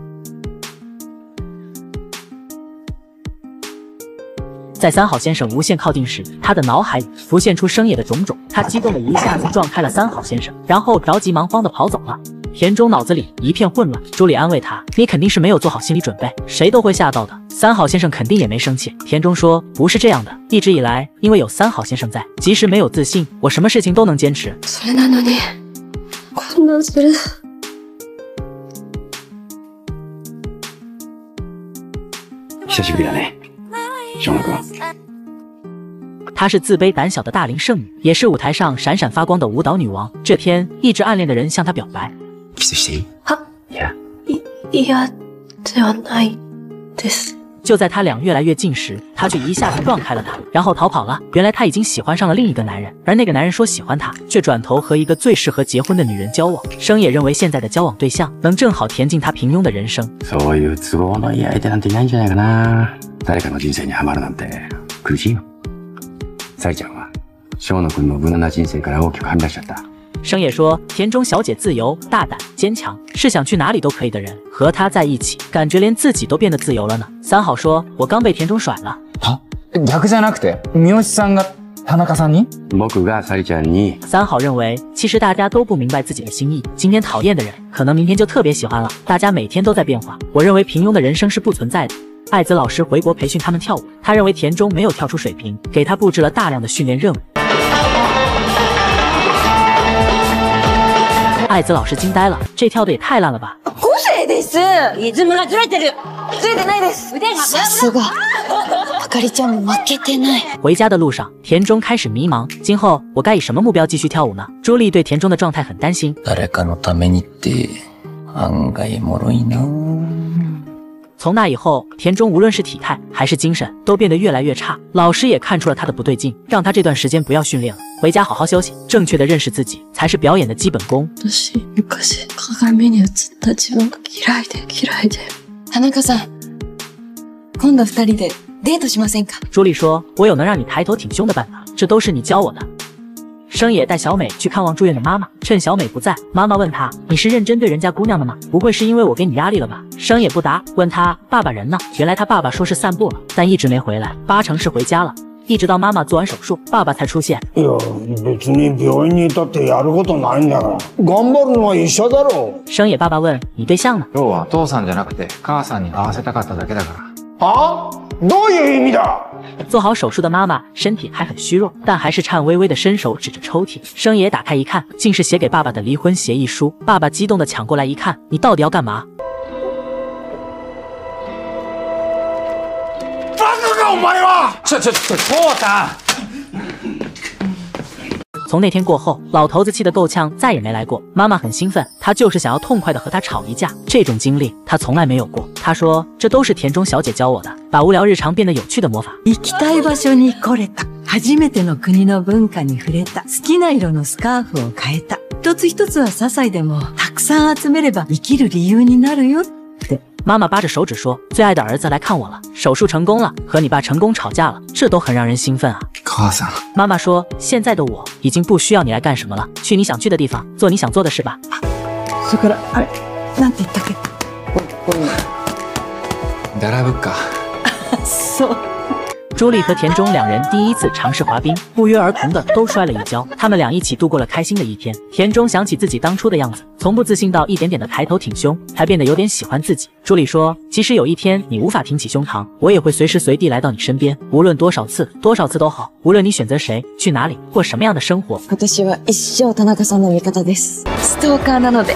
在三好先生无限靠近时，他的脑海里浮现出生野的种种，他激动的一下子撞开了三好先生，然后着急忙慌的跑走了。田中脑子里一片混乱，朱莉安慰他：“你肯定是没有做好心理准备，谁都会吓到的。”三好先生肯定也没生气。田中说：“不是这样的，一直以来，因为有三好先生在，即使没有自信，我什么事情都能坚持。” それなのに、こんなんする。 久しぶりだね。生野君。 她是自卑胆小的大龄剩女，也是舞台上闪闪发光的舞蹈女王。这天，一直暗恋的人向她表白。 キスしていい？ は？ いや。 い、嫌ではないです。 就在他俩越来越近时，他却一下子撞开了他，然后逃跑了。原来他已经喜欢上了另一个男人，而那个男人说喜欢他，却转头和一个最适合结婚的女人交往。生野认为现在的交往对象能正好填进他平庸的人生。 そういう都合のいい相手なんていないんじゃないかな。誰かの人生にハマるなんて苦しいよ。サリちゃんは生野君の無難な人生から大きくはみ出しちゃった。 生野说，田中小姐自由、大胆、坚强，是想去哪里都可以的人。和她在一起，感觉连自己都变得自由了呢。三好说，我刚被田中甩了。 は？逆じゃなくて、三好さんが田中さんに？ 僕がサリちゃんに。 三好认为，其实大家都不明白自己的心意。今天讨厌的人，可能明天就特别喜欢了。大家每天都在变化。我认为平庸的人生是不存在的。 爱子老师回国培训他们跳舞，他认为田中没有跳出水平，给他布置了大量的训练任务。爱子老师惊呆了，这跳的也太烂了吧！ 個性です。リズムがずれてる。ずれてないです。腕が。さすが。あかりちゃんも負けてない。 回家的路上，田中开始迷茫，今后我该以什么目标继续跳舞呢？朱莉对田中的状态很担心。 誰かのためにって案外脆いな。 从那以后，田中无论是体态还是精神都变得越来越差，老师也看出了他的不对劲，让他这段时间不要训练了，回家好好休息，正确的认識自己才是表演的基本功。 私昔鏡に映った自分が嫌いで嫌いで。 田中さん、今度二人でデートしませんか？ 朱莉说：“我有能让你抬头挺胸的办法，这都是你教我的。”生野带小美去看望住院的妈妈，趁小美不在，妈妈问她：“你是认真对人家姑娘的吗？不会是因为我给你压力了吧？”生野不答，问他：“爸爸人呢？”原来他爸爸说是散步了，但一直没回来，八成是回家了。一直到妈妈做完手术，爸爸才出现。 いや、別に病院にいたってやることないんだから。頑張るのは医者だろ。 生野爸爸问：“你对象呢？” 要は父さんじゃなくて母さんに合わせたかっただけだから。 啊？どういう意味だ？ 做好手术的妈妈身体还很虚弱，但还是颤巍巍的伸手指着抽屉。生野打开一看，竟是写给爸爸的离婚协议书。爸爸激动的抢过来一看，你到底要干嘛？ バカかお前は！ ちょちょちょ、父さん！ 从那天过后，老头子气得够呛，再也没来过。妈妈很兴奋，她就是想要痛快的和他吵一架。这种经历她从来没有过。她说：“这都是田中小姐教我的，把无聊日常变得有趣的魔法。” 行きたい場所に来れた。初めての国の文化に触れた。好きな色のスカーフを変えた。一つ一つは些細でもたくさん集めれば生きる理由になるよって。 妈妈扒着手指说：“最爱的儿子来看我了，手术成功了，和你爸成功吵架了，这都很让人兴奋啊。” 母さん。 妈妈说：“现在的我已经不需要你来干什么了，去你想去的地方，做你想做的事吧。” それからあれなんて言ったっけ？ ダラブッカ。 そう。 朱莉和田中两人第一次尝试滑冰，不约而同的都摔了一跤。他们俩一起度过了开心的一天。田中想起自己当初的样子，从不自信到一点点的抬头挺胸，才变得有点喜欢自己。朱莉說：“即使有一天你无法挺起胸膛，我也会随时随地来到你身边，无论多少次，多少次都好。无论你选择谁，去哪里，过什么样的生活。” 私は一生田中さんの味方です。ストーカーなので。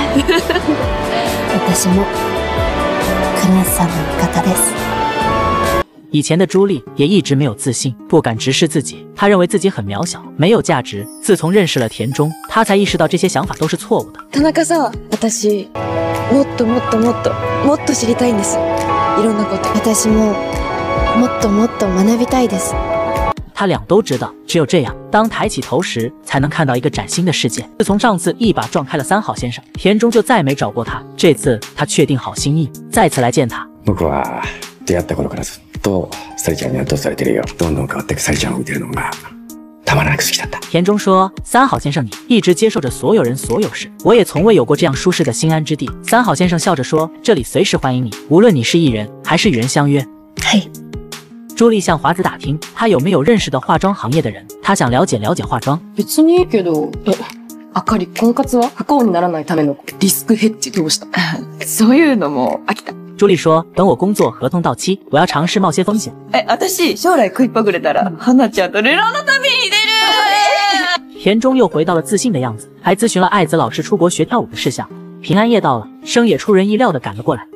私も金さんの味方です。 以前的朱莉也一直没有自信，不敢直视自己。她认为自己很渺小，没有价值。自从认识了田中，她才意识到这些想法都是错误的。 田中さん、私もっともっともっともっと知りたいんです。いろんなこと。私ももっともっと学びたいです。 他俩都知道，只有这样，当抬起頭时，才能看到一个崭新的世界。自从上次一把撞开了三好先生，田中就再没找过他。这次他确定好心意，再次来见他。 僕は出会った頃からずっとサリちゃんに圧倒されてるよ。どんどん変わっていくサリちゃんを見てるのがたまらなく好きだった。 田中说：“三好先生，你一直接受着所有人所有事，我也从未有过这样舒适的心安之地。”三好先生笑着说：“这里随时欢迎你，无论你是艺人还是与人相约。” 嘿。 朱莉向华子打听他有没有认识的化妆行业的人，他想了解了解化妆。 別にいいけど、え、あかり、婚活は不幸にならないためのリスクヘッジどうした？そういうのも飽きた。 朱莉说：“等我工作合同到期，我要尝试冒些風險。” え、私将来食いっぱぐれたら、花ちゃんとルロの旅に出る。 田中又回到了自信的样子，还咨询了爱子老师出国学跳舞的事项。平安夜到了，生也出人意料的赶了过来。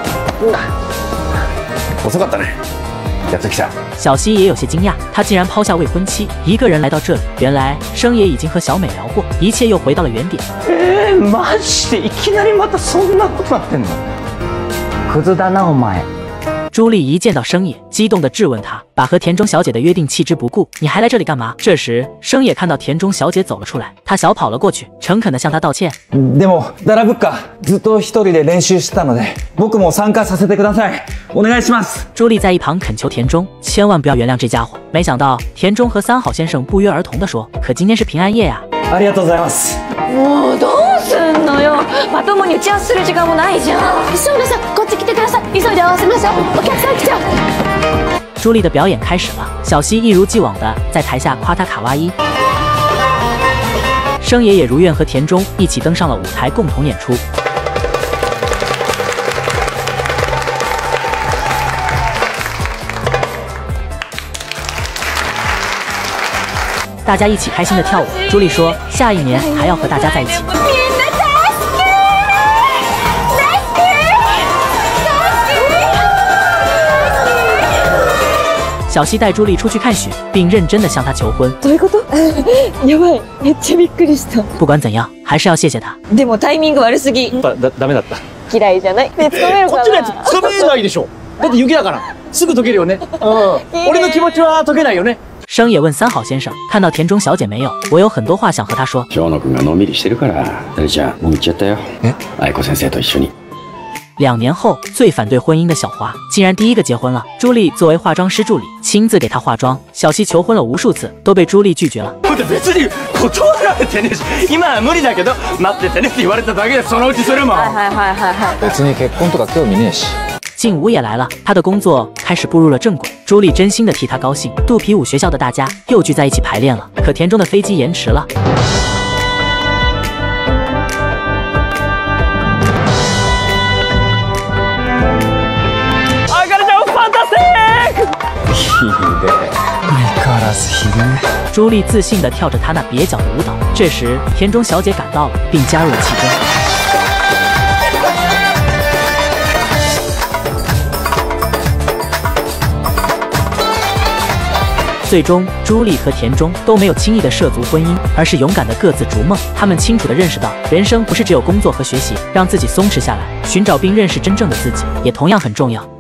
遅かったね。やっと来た。 小西也有些惊讶，他竟然抛下未婚妻，一个人来到这里。原来生也已经和小美聊过，一切又回到了原点。 えー、マジでいきなりまたそんなことなってんの？クズだなお前。 朱莉一见到生野，激动地质问他，把和田中小姐的约定弃之不顾，你还来这里干嘛？这时生野看到田中小姐走了出来，他小跑了过去，诚恳地向她道歉。 でもダラブッカずっと一人で練習してたので、僕も参加させてください。お願いします。 朱莉在一旁恳求田中，千万不要原谅这家伙。没想到田中和三好先生不约而同地说，可今天是平安夜呀。 ありがとうございます。 もうどうすんのよ。まともに打ち合わせする時間もないじゃん。磯村さん、こっち来てください。急いで合わせましょう。お客さん来ちゃう。 朱莉的表演开始了，小西一如既往的在台下夸她卡哇伊。生野也如愿和田中一起登上了舞台，共同演出。 大家一起开心的跳舞。朱莉说，下一年还要和大家在一起。小西带朱莉出去看雪，并认真的向她求婚。 どういうこと？やばい、めっちゃびっくりした。 不管怎样，还是要谢谢他。 でもタイミング悪すぎ。 だ、だ、ダメだった。 嫌いじゃない。ね、掴めるかな。 こっちのやつ掴めないでしょ。だって雪だから、すぐ溶けるよね。うん。俺の気持ちは溶けないよね。 生也问三好先生，看到田中小姐没有？我有很多话想和她说。 長野くんがのんびりしてるから、大ちゃんもう行っちゃったよ。え？愛子先生と一緒に。 两年后，最反对婚姻的小华竟然第一个结婚了。朱莉作为化妆师助理，亲自给她化妆。小西求婚了無数次，都被朱莉拒绝了。 別に断られてねえし、今は無理だけど待っててねって言われただけでそのうちするもん。 はいはいはいはいはい。 別に結婚とか興味ねえし。 劲舞也来了，他的工作开始步入了正轨。朱莉真心的替他高兴。肚皮舞学校的大家又聚在一起排练了，可田中的飞机延迟了。朱莉自信地跳着她那蹩脚的舞蹈。这时，田中小姐赶到了，并加入了其中。最终，朱莉和田中都没有轻易的涉足婚姻，而是勇敢的各自逐梦。他们清楚地认识到，人生不是只有工作和学习，让自己松弛下来，寻找并认识真正的自己，也同样很重要。